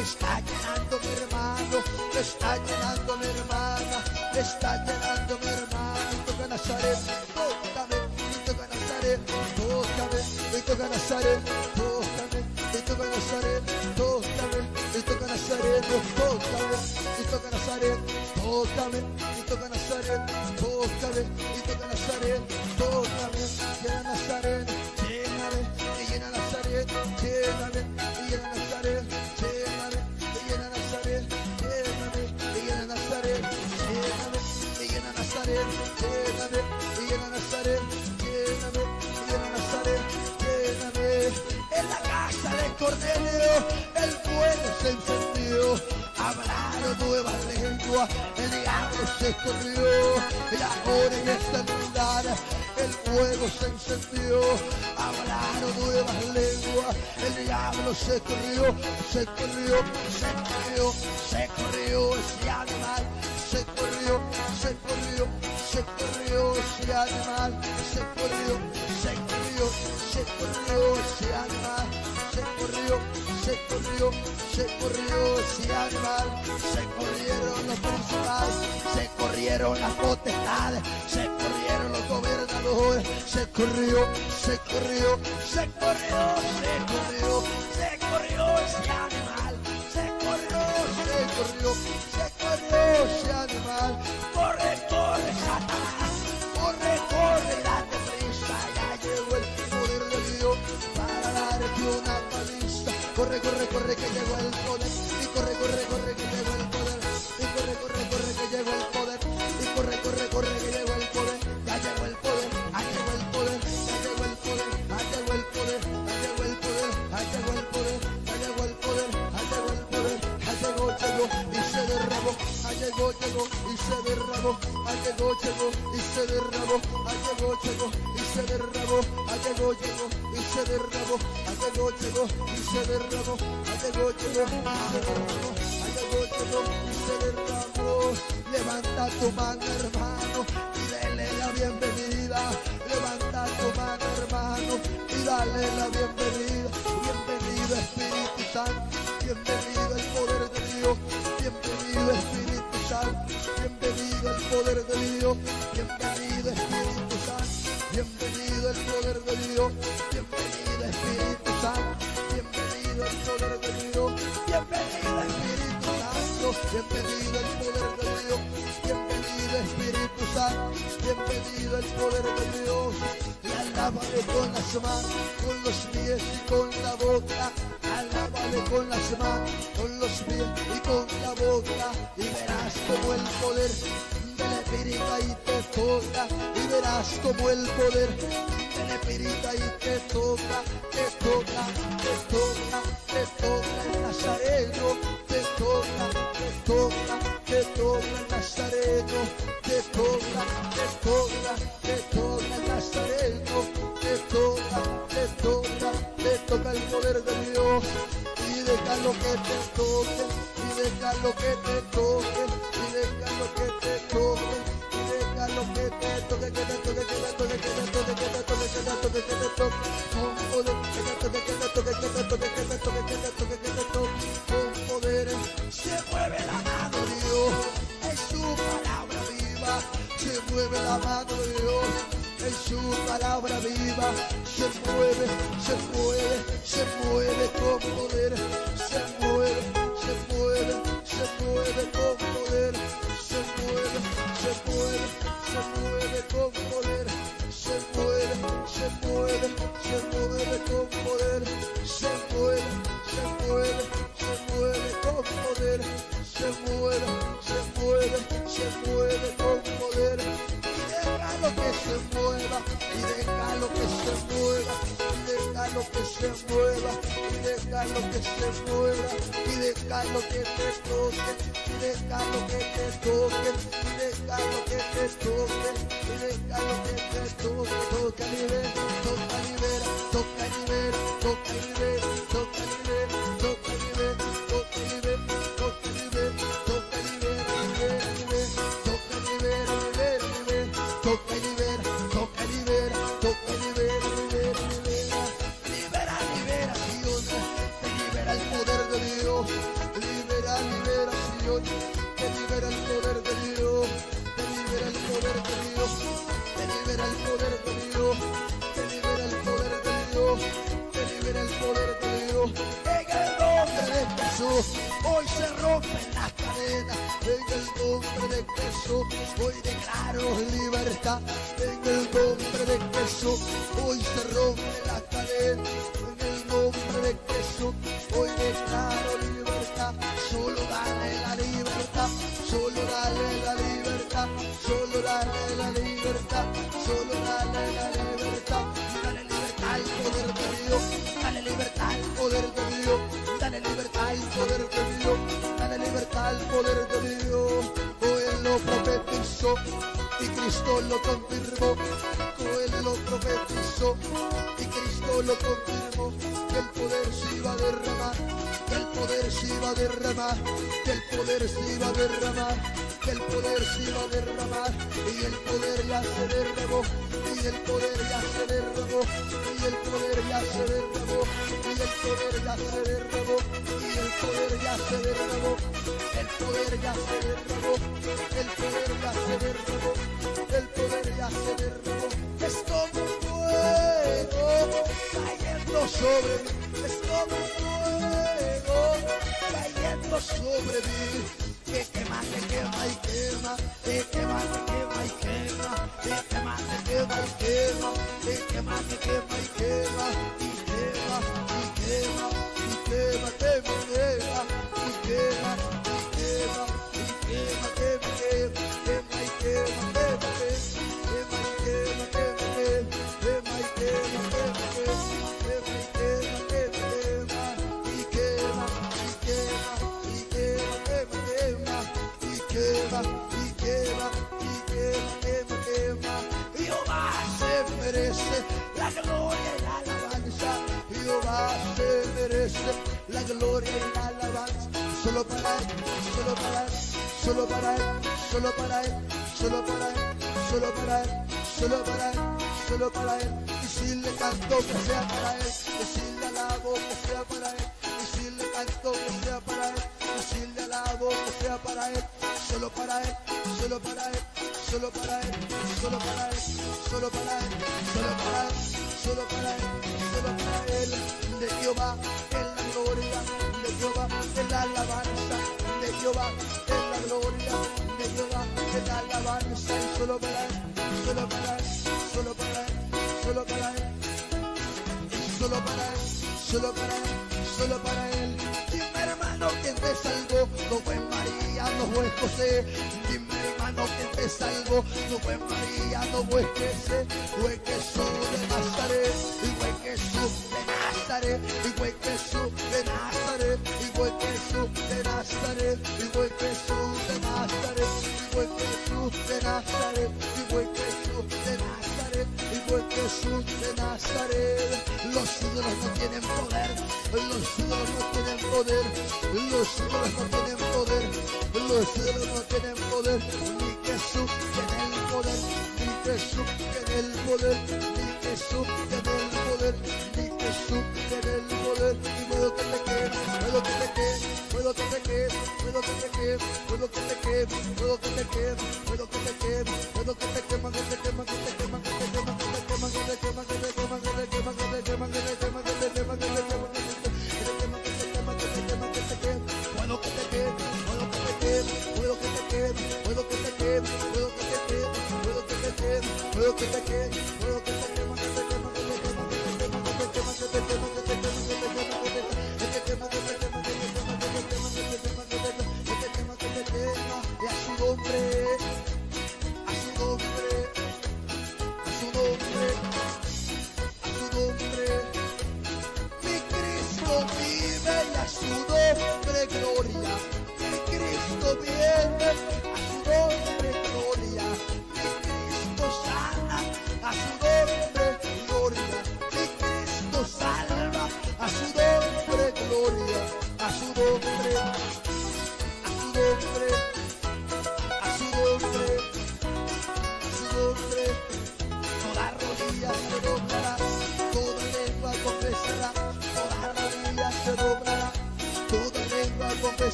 me está llenando mi hermano, me está llenando mi hermana, me está llenando mi hermano. Toca Nazaret, tócame, y toca Nazaret, tócame, y toca Nazaret, tócame, y toca Nazaret, tócame, y toca Nazaret, tócame, y toca Nazaret, tócame, y toca Nazaret, tócame, y toca Nazaret, tócame, llena Nazaret, lléname, y llena Nazaret, lléname, y llena Nazaret, lléname, y llena Nazaret, lléname, y llena Nazaret, lléname, y llena Nazaret, lléname, y llena Nazaret, lléname, y llena Nazaret, lléname. En la casa de Cornelio el fuego se encendió, hablaron nuevas lenguas, el diablo se corrió, y ahora en esta lugar el fuego se encendió, hablaron nuevas lenguas, el diablo se corrió, se corrió, se corrió, se corrió ese animal, se corrió, se corrió, se corrió ese animal, se corrió, se corrió, se corrió ese animal, se corrió, se corrió, se corrió ese animal, se corrieron los principales, se corrieron las potestades, se corrieron los gobernadores, se corrió, se corrió, se corrió, se corrió, se corrió ese animal, se corrió, se corrió, se corrió ese animal. Corre, corre, Satanás, corre, corre, date prisa, ya llegó el poder de Dios para darte una paliza. Corre, corre, corre, que llegó el poder, y corre, corre, corre, que llegó el poder, y corre, corre, corre, que llegó el poder, y corre, corre, corre, que llegó el poder, ya llegó el poder, ya llegó el poder, ya llegó el poder, ya llegó el poder, ya llegó el poder, ya llegó el poder, ya llegó el poder, ya llegó el poder, ya llegó, llegó y se derramó, ya llegó, llegó y se derramó, ya llegó, llegó y se derramó, ya llegó, llegó y se derramó, ya llegó, llegó y se derramó, ya llegó, llegó y se derramó, ya llegó, llegó y se derramó, ya llegó, llegó y se derramó. Levanta tu mano, hermano, y dale la bienvenida. Levanta tu mano, hermano, y dale la bienvenida. Bienvenido Espíritu Santo, bienvenido el poder de Dios, bienvenido Espíritu Santo, bienvenido el poder de Dios, bienvenido Espíritu Santo, bienvenido el poder de Dios, bienvenido Espíritu Santo, bienvenido el poder de Dios, bienvenido Espíritu Santo, bienvenido el poder de Dios, bienvenido Espíritu Santo, bienvenido el poder de Dios. Y alábale con las manos, con los pies y con la boca, alábale con las manos, con los pies y con la boca, y verás como el poder del Espíritu ahí te toca, y verás como el poder del Espíritu ahí te toca, te toca, te toca, te toca el Nazareno, te toca, te toca, te toca el Nazareno, te toca, te toca, te toca el Nazareno, te toca, te toca, te toca el poder de Dios, y deja lo que te toque, y deja lo que te toque, y deja lo que te toque, y deja lo que te toque, que te toque, que te toque, que te toque, que te toque, que te toque, que te toque, con poder, que te toque, que te toque, que te toque, que te toque, que te toque, que te toque, con poder. Se mueve la mano de Dios, es su palabra viva, se mueve la mano de Dios, es su palabra viva, se mueve, se mueve, se mueve con poder, se mueve, se mueve, se mueve con poder, se mueve, se mueve, se mueve con poder, se mueve, se mueve, se mueve con poder, se mueve, se mueve, se mueve con poder, se mueve, se mueve, se mueve con poder, y déjalo que se mueva, y déjalo que se mueva, y déjalo que se mueva, y déjalo que se mueva, y déjalo que te toque, y déjalo que te toque, y déjalo que te toque, y déjalo que te toque, toca libera, toca libera, toca libera, toca libera, toca libera, toca libera, toca libera, toca libera, toca libera, toca libera, toca libera, toca libera, toca libera, libera, libera, liberación, te libera el poder de Dios, Jesús. Hoy se rompen las cadenas en el nombre de Jesús. Hoy declaro libertad en el nombre de Jesús. Hoy se rompen las cadenas en el nombre de Jesús. Hoy declaro libertad. Solo dale la libertad. Solo dale la libertad. Solo dale la libertad. Solo dale la libertad. Dale libertad al poder de Dios. Dale libertad al poder de Dios. Dale libertad al poder de Dios. Dale libertad al poder de Dios. Hoy Él lo profetizó y Cristo lo confirmó. Hoy Él lo profetizó y Cristo lo confirmó. Que el poder se iba a derramar. Que el poder se iba a derramar. Que el poder se iba a derramar. Que el poder se iba a derramar. Y el poder ya se derramó. Y el poder ya se derramó. Y el poder ya se derramó. Y el poder ya se derramó. Y el poder ya se derramó. El poder ya se derramó. El poder ya se derramó. El poder ya se derramó. Es como fuego cayendo sobre mí. Es como fuego cayendo sobre mí. Que quema, que quema y quema. Que quema, que quema y quema. Que quema, que quema y quema. Que quema, que quema y quema. Y quema, y quema, y quema, que me quema. Y quema, y quema, y quema, que me quema. Quema y quema, que me quema. Quema y quema, que me quema. Quema y quema, que me quema. Quema y quema, que me quema. Y quema, y quema, y quema, que me quema. Y quema, y quema, y quema, que me quema. Jehová se merece la gloria y la alabanza. Jehová se merece la gloria y la alabanza. Solo para Él, solo para Él, solo para Él, solo para Él, solo para Él, solo para Él, solo para Él, solo para Él. Y si le canto que sea para Él, y si le alabo que sea para Él, y si le canto que sea para Él, y si le alabo que sea para Él, solo para Él, solo para Él, solo para Él, solo para Él, solo para Él, solo para Él, solo para Él, solo para Él. De Jehová en la gloria, de Jehová en la alabanza, de Jehová en la gloria, de Jehová en la alabanza. Y solo para Él, solo para Él, solo para Él, solo para Él, solo para Él, solo para Él, solo para Él. Dime hermano quién te salvó, no fue María, no fue José. Dime hermano quién te salvó, no fue María, no fue José. Fue Jesús de Nazaret, y fue Jesús de Nazaret, y fue Jesús de Nazaret, y fue Jesús de Nazaret, y fue Jesús de Nazaret, y fue Jesús de Nazaret, y fue Jesús de Nazaret, y fue Jesús de Nazaret. Los ídolos no tienen poder, los ídolos no tienen poder, los ídolos no tienen poder, los ídolos no tienen poder. Ni Jesús tiene el poder, ni Jesús tiene el poder, ni Jesús tiene el poder, ni Jesús tiene el poder. Y puedo que te quede, puedo que te quede, puedo que te quede, puedo que te quede, puedo que te quede, puedo que te quede, puedo que te quede, puedo que te quema, que te quema, que te quema, que te quema, que te quema, que te quema, que te quema, que te quema, que te quema, que te quema, que te quema, que te quema, puedo que te quede, puedo que te quede, puedo que te quede, puedo que te quede, puedo que te quede, puedo que te quede, puedo que te quede, puedo que te quema, que te quema, que te quema, que te quema, que te quema, que te quema, que te quema, que te quema, que te quema, que te quema, que te quema, que te quema, que te quema, que te quema, que te quema, que te quema. Y a su nombre, a su nombre, a su nombre, a su nombre. Mi Cristo vive y a su nombre gloria. Mi Cristo vive, a su nombre gloria. Mi Cristo sana, a su nombre gloria. Mi Cristo salva, a su nombre gloria. A su nombre, a su nombre, a su nombre.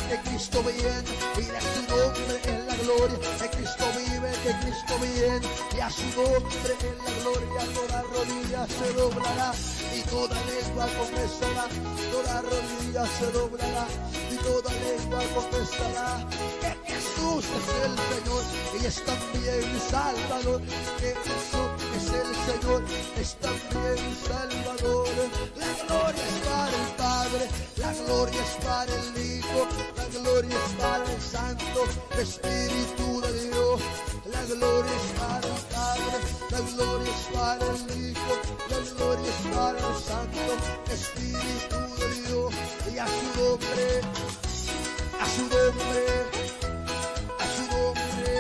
que Cristo viene y de su nombre es la gloria. Que Cristo vive, que Cristo viene y a su nombre es la gloria. Toda rodilla se doblará y toda lengua confesará. Toda rodilla se doblará y toda lengua confesará que Jesús es el Señor y es también mi Salvador. Que Jesús es el Señor, es también mi Salvador. La gloria es para el Padre, la gloria es para el Hijo, la gloria es para el Santo Espíritu de Dios. La gloria es para el Padre, la gloria es para el Hijo, la gloria es para el Santo Espíritu de Dios. Y a su nombre, a su nombre, a su nombre,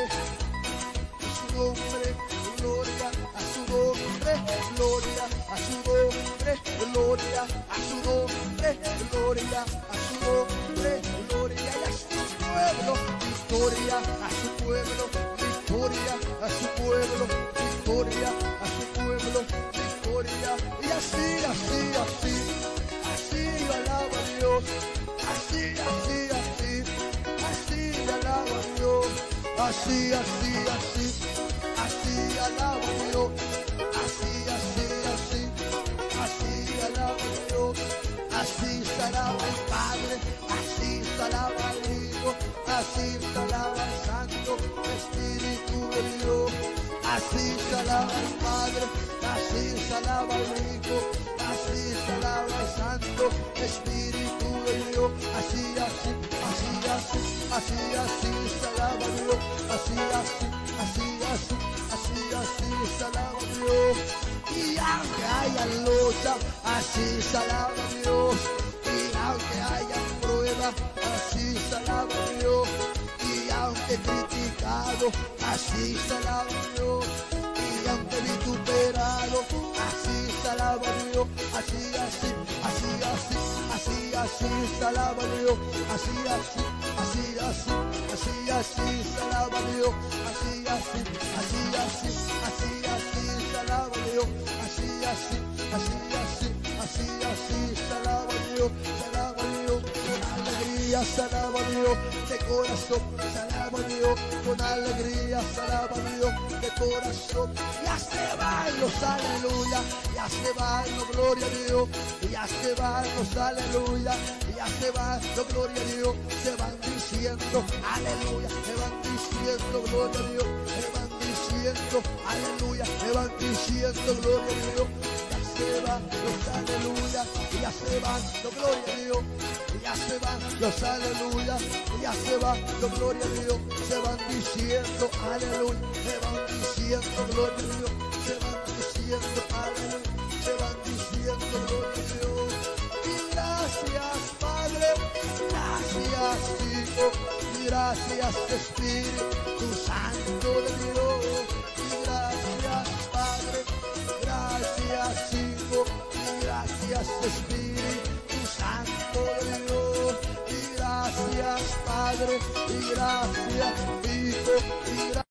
a su nombre, gloria, a su nombre, gloria, a su nombre, gloria, a su nombre, gloria, a su nombre, gloria, y a su pueblo, victoria, a su pueblo, victoria, a su pueblo, victoria, a su pueblo, victoria, y así, así, así, así alaba a Dios, así, así, así, así alaba a Dios, así, así, así, así alaba a Dios, así, así, así, así alaba a Dios, así se alaba el Padre, así se alaba el Hijo, así se alaba el Santo Espíritu de Dios, así se alaba el Padre, así se alaba el Hijo, así se alaba el Santo Espíritu de Dios, así, así, así, así, así, así se alaba Dios, así, así, así, así, así, así se alaba Dios. Y aunque haya lucha, así se alaba Dios. Y aunque haya prueba, así se alaba Dios. Y aunque criticado, así se alaba Dios. Y aunque vituperado, así se alaba Dios. Así, así, así, así, así, así se alaba Dios. Así, así, así, así, así, así se alaba Dios. Así, así, así, así, así, así se alaba Dios. Así, así, así, así, así, así se alaba Dios. Se alaba Dios con alegría, se alaba Dios de corazón, se alaba Dios con alegría, se alaba Dios de corazón. Ya se van los aleluya, ya se van los gloria a Dios, ya se van los aleluya, ya se van los gloria a Dios, se van diciendo aleluya, se van diciendo gloria a Dios, se van diciendo aleluya, se van diciendo gloria a Dios. Ya se van los aleluya, ya se van los gloria a Dios, ya se van los aleluya, ya se van los gloria a Dios, se van diciendo aleluya, se van diciendo gloria a Dios, se van diciendo aleluya, se van diciendo gloria a Dios. Y gracias Padre, gracias Hijo, y gracias Espíritu Santo de Dios. Y gracias Padre, gracias Hijo, y gracias Espíritu Santo de Dios. Y gracias Padre, y gracias Hijo, y gracias.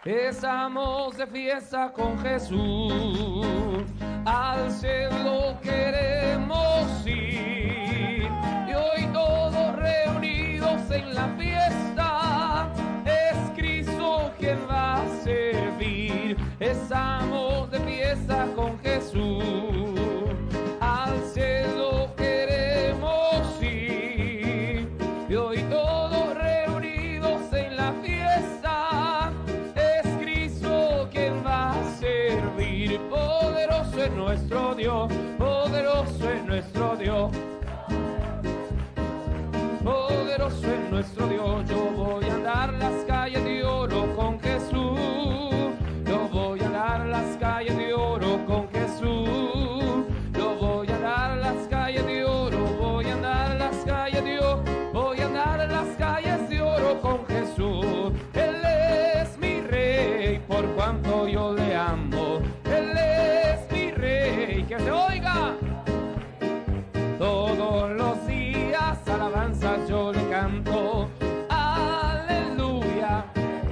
Estamos de fiesta con Jesús, al cielo queremos ir, y hoy todos reunidos en la fiesta, es Cristo quien va a servir. Estamos de fiesta con Jesús, al cielo queremos ir, y hoy todos reunidos en la fiesta, es Cristo quien va a servir. Poderoso es nuestro Dios, poderoso es nuestro Dios, poderoso es nuestro Dios. Yo voy a andar las calles de oro con Jesús, yo voy a andar las calles de oro con Jesús, yo voy a andar las calles de oro, voy a andar las calles de oro, voy a andar las calles de oro con Jesús. Él es mi rey, por cuanto yo le amo. Él es mi rey, que se oiga. Todos los días alabanzas yo le canto. Aleluya.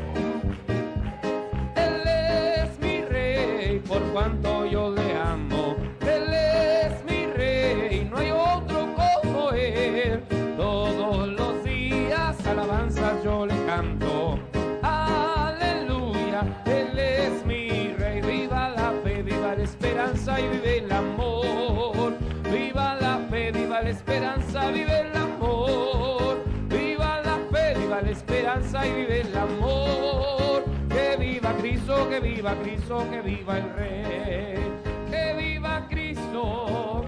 Él es mi rey, por cuanto yo le amo. Él es mi rey, no hay otro como él. Todos los días alabanzas yo le canto. Aleluya. Él es mi rey. Viva la fe, viva la esperanza y vive el amor. Viva la fe, viva la esperanza, vive el amor. Viva la fe, viva la esperanza y vive el amor. Que viva Cristo, que viva Cristo, que viva el Rey. Que viva Cristo.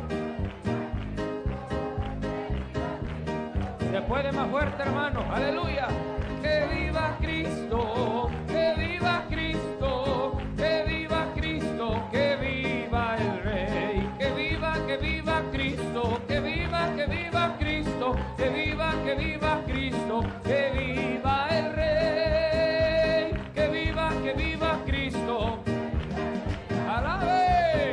Se puede más fuerte, hermano. Aleluya. Que viva Cristo, que viva Cristo, que viva Cristo, que viva el Rey. Que viva Cristo, que viva Cristo, que viva Cristo, que viva el Rey. Que viva Cristo. Alabe.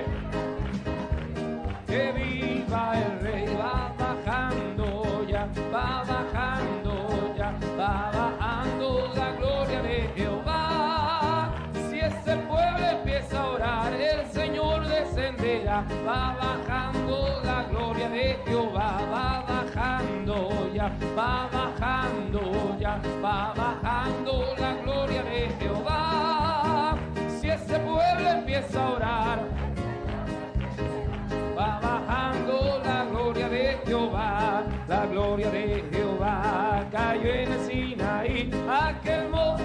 Que viva el Rey. Va bajando ya, va bajando ya, va bajando la gloria de Jehová. Si este pueblo empieza a orar, el Señor descenderá. Va bajando la gloria de Jehová, va bajando ya, va bajando ya, va bajando la gloria de Jehová. Si este pueblo empieza a orar, va bajando la gloria de Jehová, la gloria de Jehová. Cayó en el Sinaí aquel monte,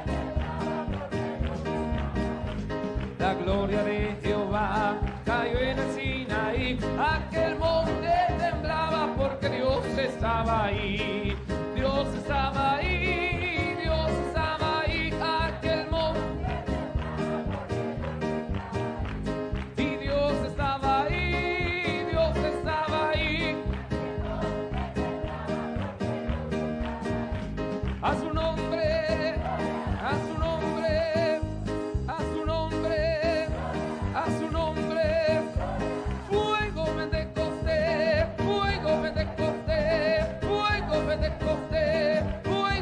la gloria de Jehová. Cayó en el Sinaí aquel monte, temblaba porque Dios estaba ahí. Dios estaba ahí, Dios estaba ahí, aquel monte. Y Dios estaba ahí, Dios estaba ahí. A su nombre, a su nombre, a su nombre, a su nombre. Fuego Pentecostés, fuego Pentecostés, fuego Pentecostés, fuego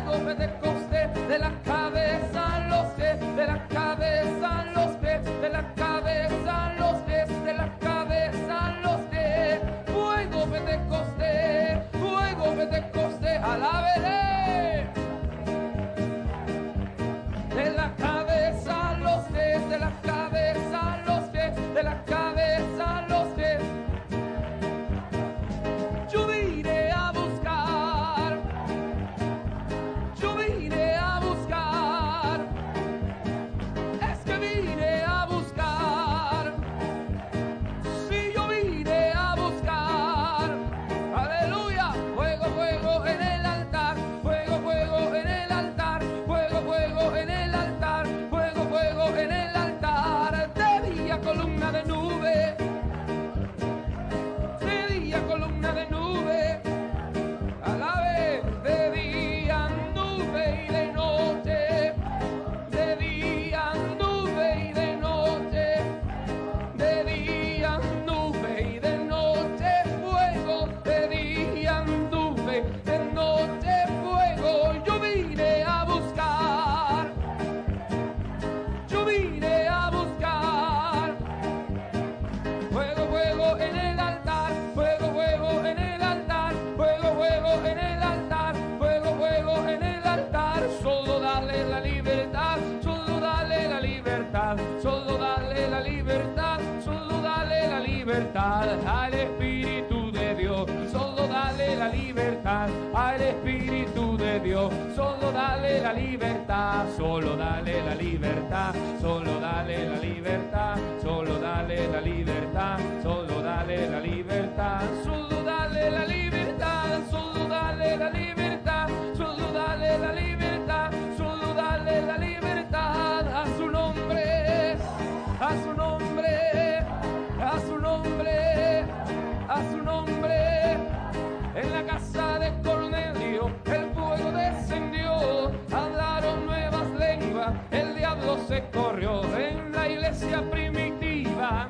libertad al Espíritu de Dios. Solo dale la libertad, solo dale la libertad, solo dale la libertad, solo dale la libertad, solo dale la libertad, solo dale la libertad, solo dale la libertad, solo dale la libertad, solo dale la libertad a su nombre, a su nombre, a su nombre, a su nombre. En la casa de Cornelio el fuego descendió, hablaron nuevas lenguas, el diablo se corrió. En la iglesia primitiva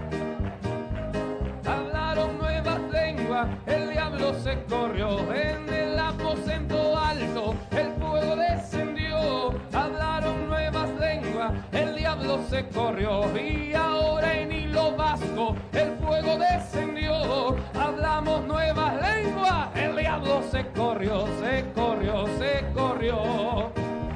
hablaron nuevas lenguas, el diablo se corrió. En el aposento alto el fuego descendió, hablaron nuevas lenguas, el diablo se corrió. Y ahora en Hilo Vasco el fuego descendió, hablamos nuevas lenguas, el diablo se corrió, se corrió, se corrió.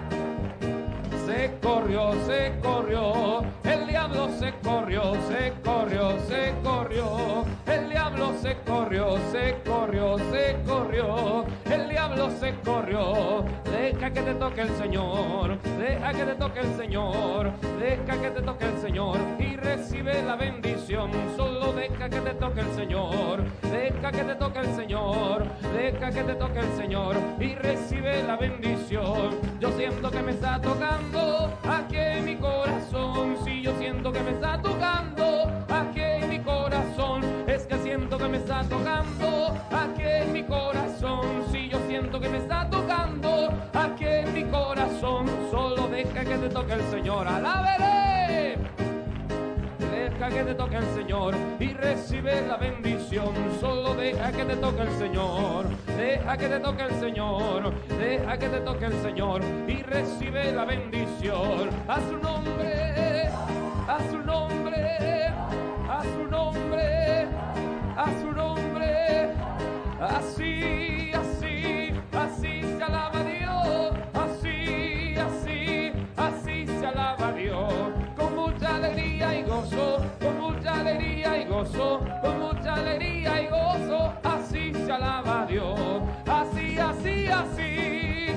Se corrió, se corrió, el diablo se corrió, se corrió, se corrió, el diablo se corrió, se corrió, se corrió, el diablo se corrió. Deja que te toque el Señor, deja que te toque el Señor, deja que te toque el Señor y recibe la bendición. Solo deja que te toque el Señor, deja que te toque el Señor, deja que te toque el Señor y recibe la bendición. Yo siento que me está tocando aquí en mi corazón, si yo siento que me está tocando aquí en mi corazón, es que siento que me está tocando aquí en mi corazón, si yo siento que me está tocando aquí en mi corazón. Solo deja que te toque el Señor, alábele. Deja que te toque el Señor y recibe la bendición. Solo deja que te toque el Señor, deja que te toque el Señor, deja que te toque el Señor y recibe la bendición. A su nombre, a su nombre, a su nombre, a su nombre. Así, así, así se alaba a Dios. Así, así, así se alaba a Dios. Con mucha alegría y gozo, con mucha alegría y gozo, con mucha alegría y gozo. Así se alaba a Dios. Así, así, así.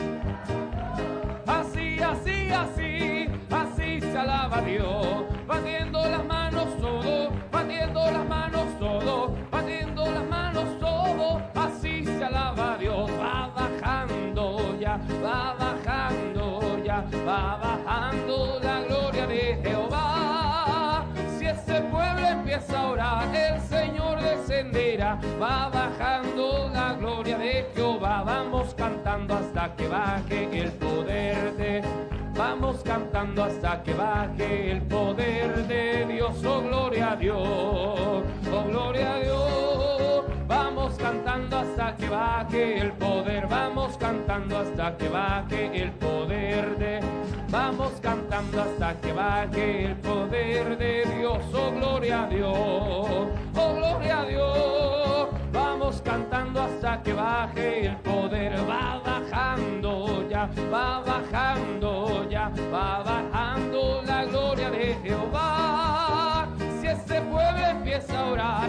Así, así, así. Así se alaba a Dios. Batiendo las manos todo, batiendo las manos todo, batiendo las manos todo. Así se alaba a Dios. Va bajando ya, va bajando ya, va bajando la gloria de Jehová. Si ese pueblo empieza a orar, el Señor descenderá. Va bajando la gloria de Jehová. Vamos cantando hasta que baje el poder de. Vamos cantando hasta que baje el poder de Dios. Oh, gloria a Dios, oh, gloria a Dios. Vamos cantando hasta que baje el poder. Vamos cantando hasta que baje el poder de. Vamos cantando hasta que baje el poder de Dios. Oh, gloria a Dios, oh, gloria a Dios. Vamos cantando hasta que baje el poder. Va bajando ya, va bajando ya, va bajando la gloria de Jehová. Si ese pueblo empieza a orar,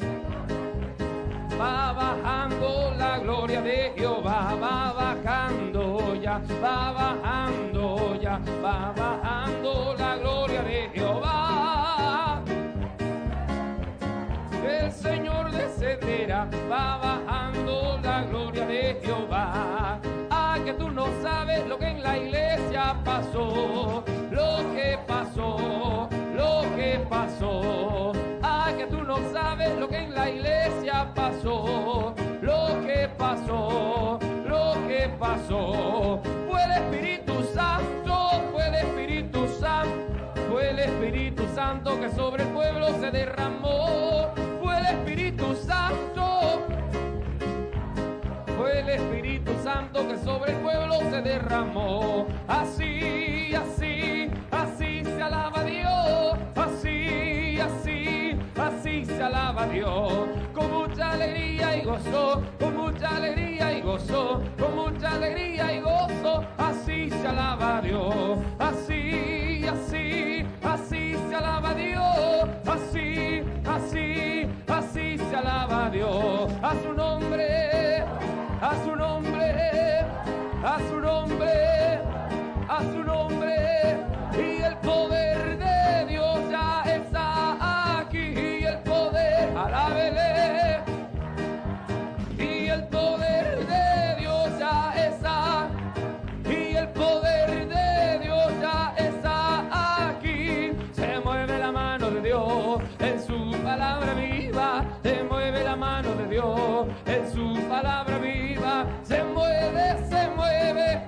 va bajando la gloria de Jehová. Va bajando ya, va bajando ya, va bajando la gloria de Jehová. El Señor descenderá, va bajando la gloria de Jehová. Ah, que tú no sabes lo que en la iglesia pasó, lo que pasó, lo que pasó. Ah, que tú no sabes lo que en la iglesia pasó, lo que pasó, lo que pasó. Fue el Espíritu Santo, fue el Espíritu Santo, fue el Espíritu Santo que sobre el pueblo se derramó. Fue el Espíritu Santo, fue el Espíritu Santo que sobre el pueblo se derramó. Así, así, así se alaba a Dios. Así, así, así se alaba a Dios. Con mucha alegría y gozo, con mucha alegría y gozo, con mucha alegría y gozo. Así se alaba a Dios. Así, así, así se alaba a Dios. Así, así, así se alaba a Dios. A su nombre. se mueve, se mueve.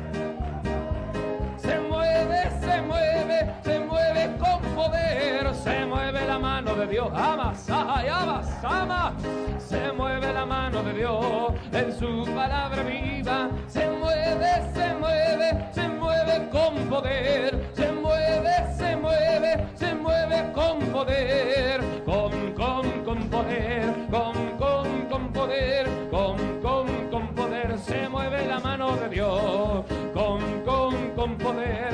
Se mueve, se mueve, se mueve con poder, se mueve la mano de Dios, amas, ama, se mueve la mano de Dios en su palabra viva, se mueve, se mueve, se mueve con poder, se mueve, se mueve, se mueve con poder, con poder, con poder, con poder, se mueve la mano de Dios, con poder,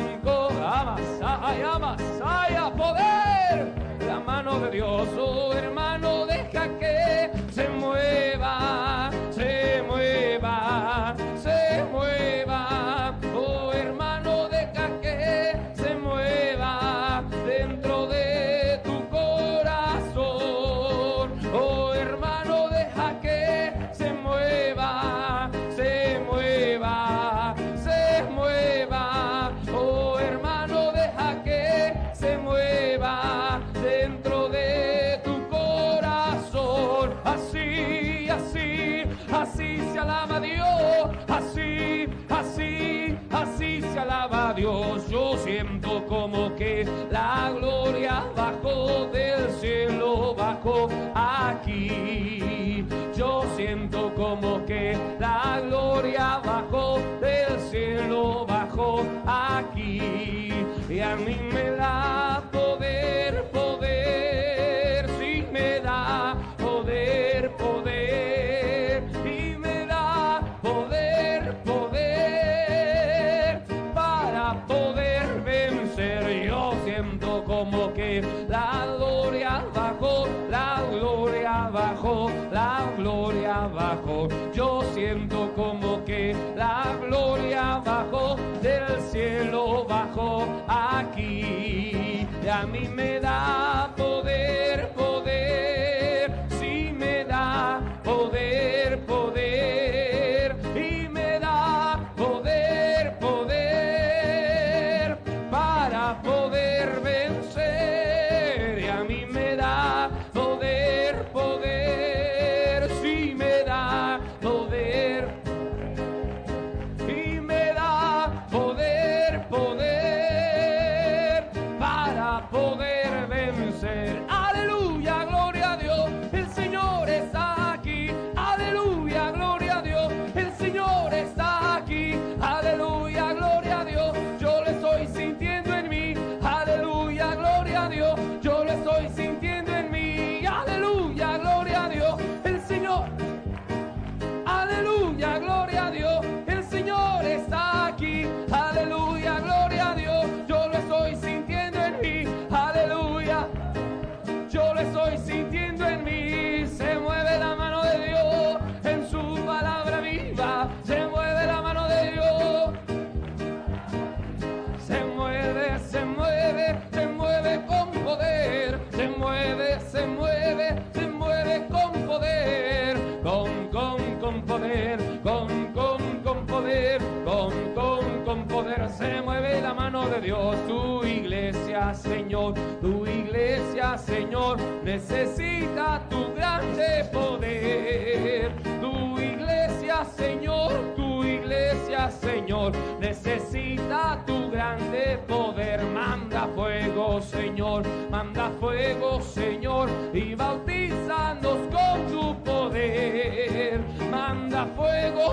amas, poder, la mano de Dios, oh hermano, deja que se mueva, se mueva, se mueva, oh hermano, deja que se mueva dentro de tu corazón, oh hermano, deja que se mueva, se mueva, se mueva, oh hermano, deja que se mueva dentro de tu corazón, así, así, así se alaba a Dios, así, así, así se alaba a Dios. Yo siento como que la gloria bajó del cielo, bajó aquí. Yo siento como que la gloria bajó del cielo, bajó aquí. Y a mí me da poder, poder, sí me da poder, poder, y me da poder, poder, para poder vencer. Yo siento como que la gloria bajó, la gloria bajó, la gloria bajó. Yo siento como que la gloria bajó del cielo, bajó aquí. Y a mí me da poder, poder, sí me da poder, poder, y me da poder, poder, para poder vencer. Y a mí me da poder, poder, sí me da poder, y me da poder, poder, para poder vencer. Aleluya, gloria a Dios, el Señor está aquí. Aleluya, gloria a Dios, el Señor está aquí. Aleluya, gloria a Dios, yo lo estoy sintiendo en mí. Aleluya, gloria a Dios, yo lo estoy sintiendo en mí. Aleluya, gloria a Dios, el Señor. Aleluya, gloria a Dios, el Señor está aquí. Aleluya, gloria a Dios, yo lo estoy sintiendo en mí. Aleluya, yo lo estoy sintiendo en mí. Se mueve la mano de Dios en su palabra viva. Se mueve la mano de Dios. Se mueve, se mueve, se mueve con poder. Se mueve, se mueve, se mueve con poder. Con poder, con poder, con poder. Se mueve la mano de Dios. Tu iglesia, Señor, necesita tu grande poder. Tu iglesia, Señor, necesita tu grande poder. Manda fuego, Señor, y bautízanos con tu poder. Manda fuego,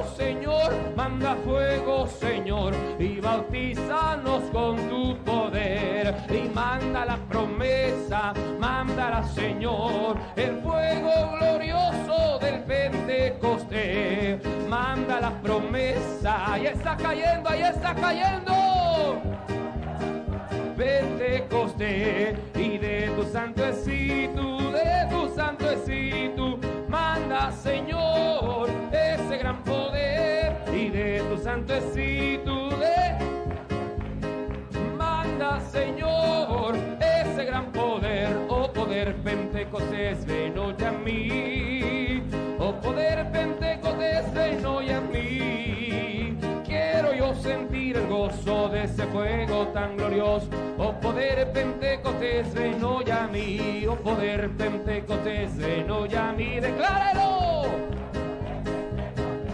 Señor, y bautízanos con tu poder. Y manda la promesa, mándala, Señor, el fuego glorioso del Pentecostés. Manda la promesa, ahí está cayendo, Pentecostés, y de tu santo espíritu, manda, Señor, ese gran poder. Y de tu santo espíritu, manda, Señor, ese gran poder. Oh poder Pentecostés, ven hoy a mí. Oh poder Pentecostés, ven hoy a mí. Quiero yo sentir el gozo de ese fuego tan glorioso. Oh poder Pentecostés, ven hoy a mí. Oh poder Pentecostés, ven hoy a mí. Decláralo.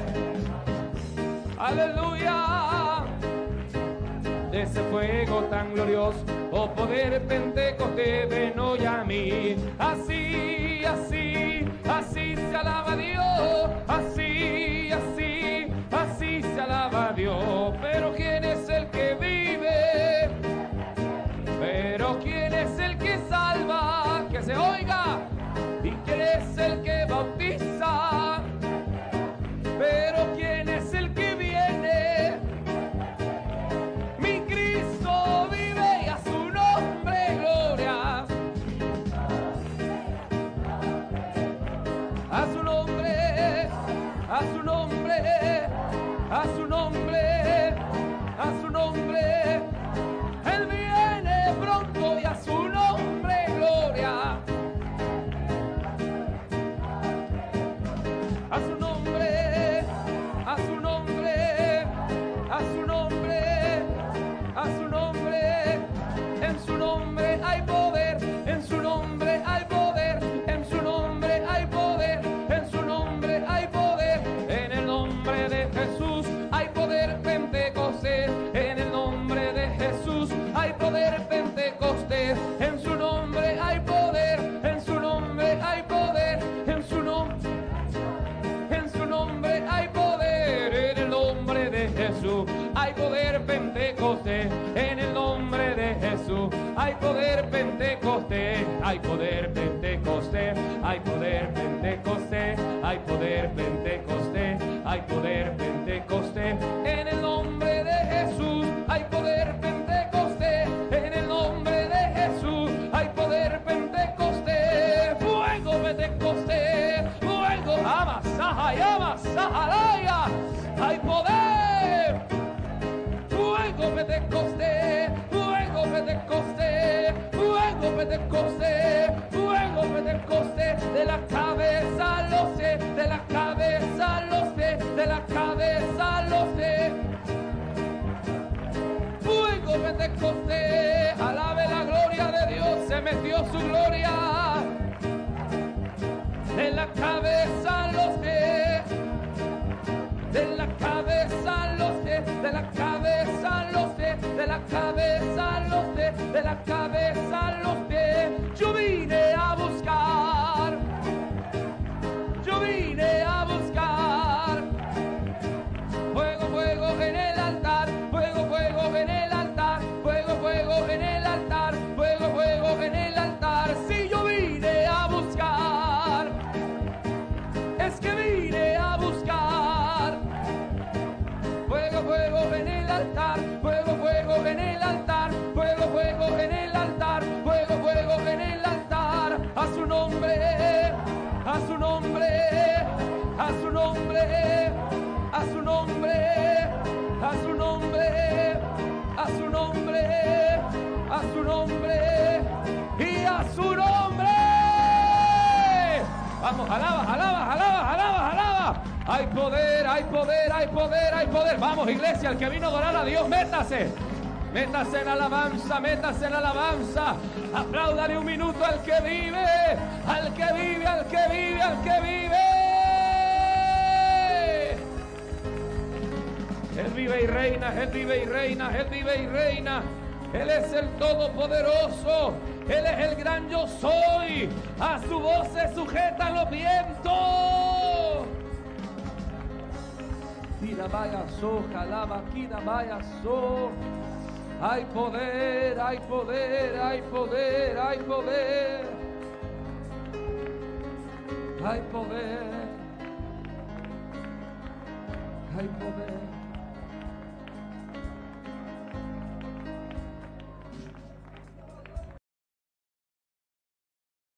aleluya. De ese fuego tan glorioso, oh poder Pentecostés, ven hoy a mí. Así, así, así se alaba a Dios. Así, así, así se alaba a Dios. Pero ¿quién es el que vive? Pero ¿quién es el que salva? Que se oiga. ¿Y quién es el que bautiza? Pero ¿quién es el que viene? Mi Cristo vive y a su nombre gloria. A su nombre, a su nombre, a su nombre, a su nombre. Él viene pronto y a su nombre gloria. A su nombre, a su nombre, a su nombre, a su nombre. En su nombre hay poder, en su nombre hay poder, en su nombre hay poder, en su nombre hay poder. En el nombre de Jesús hay poder Pentecostés, en el nombre de Jesús hay poder Pentecostés, en su nombre hay poder, en su nombre hay poder, en su nombre. En su nombre hay poder, en el nombre de Jesús hay poder Pentecostés, en el nombre de Jesús hay poder Pentecostés, hay poder Pentecostés, hay poder Pentecostés, hay poder Pentecostés, hay poder Pentecostés, en el nombre de Jesús hay poder Pentecostés, en el nombre de Jesús hay poder Pentecostés, fuego Pentecostés, fuego Amasahayamasaharaya, hay poder, fuego Pentecostés, fuego Pentecostés, fuego Pentecostés, fuego Pentecostés, de la cabeza a los pies, de la cabeza a los pies, de la cabeza a los pies. Fuego Pentecostés, alabe la gloria de Dios, se metió su gloria. De la cabeza a los pies, de la cabeza a los pies, de la cabeza a los pies, de la cabeza a los pies, de la cabeza a los pies. Yo vine a buscar, yo vine a buscar. Fuego, fuego en el altar, fuego, fuego en el altar, fuego, fuego en el altar, fuego, fuego en el altar. Si yo vine a buscar, es que vine a buscar. Fuego, fuego en el altar, fuego, fuego en el altar, fuego, fuego en el altar, fuego, fuego en el altar. A su nombre, a su nombre, a su nombre, a su nombre, a su nombre, a su nombre, a su nombre y a su nombre. Vamos, alaba, alaba, alaba, alaba, alaba. Hay poder, hay poder, hay poder, hay poder. Vamos, iglesia, el que vino a adorar a Dios, métase. Métase en alabanza, métase en alabanza. Apláudale un minuto al que vive, al que vive, al que vive, al que vive. Él vive y reina, Él vive y reina, Él vive y reina. Él es el Todopoderoso, Él es el gran yo soy. A su voz se sujetan los vientos. Kira vaya so, jalaba, kira vaya so. Hay poder, hay poder, hay poder, hay poder. Hay poder. Hay poder.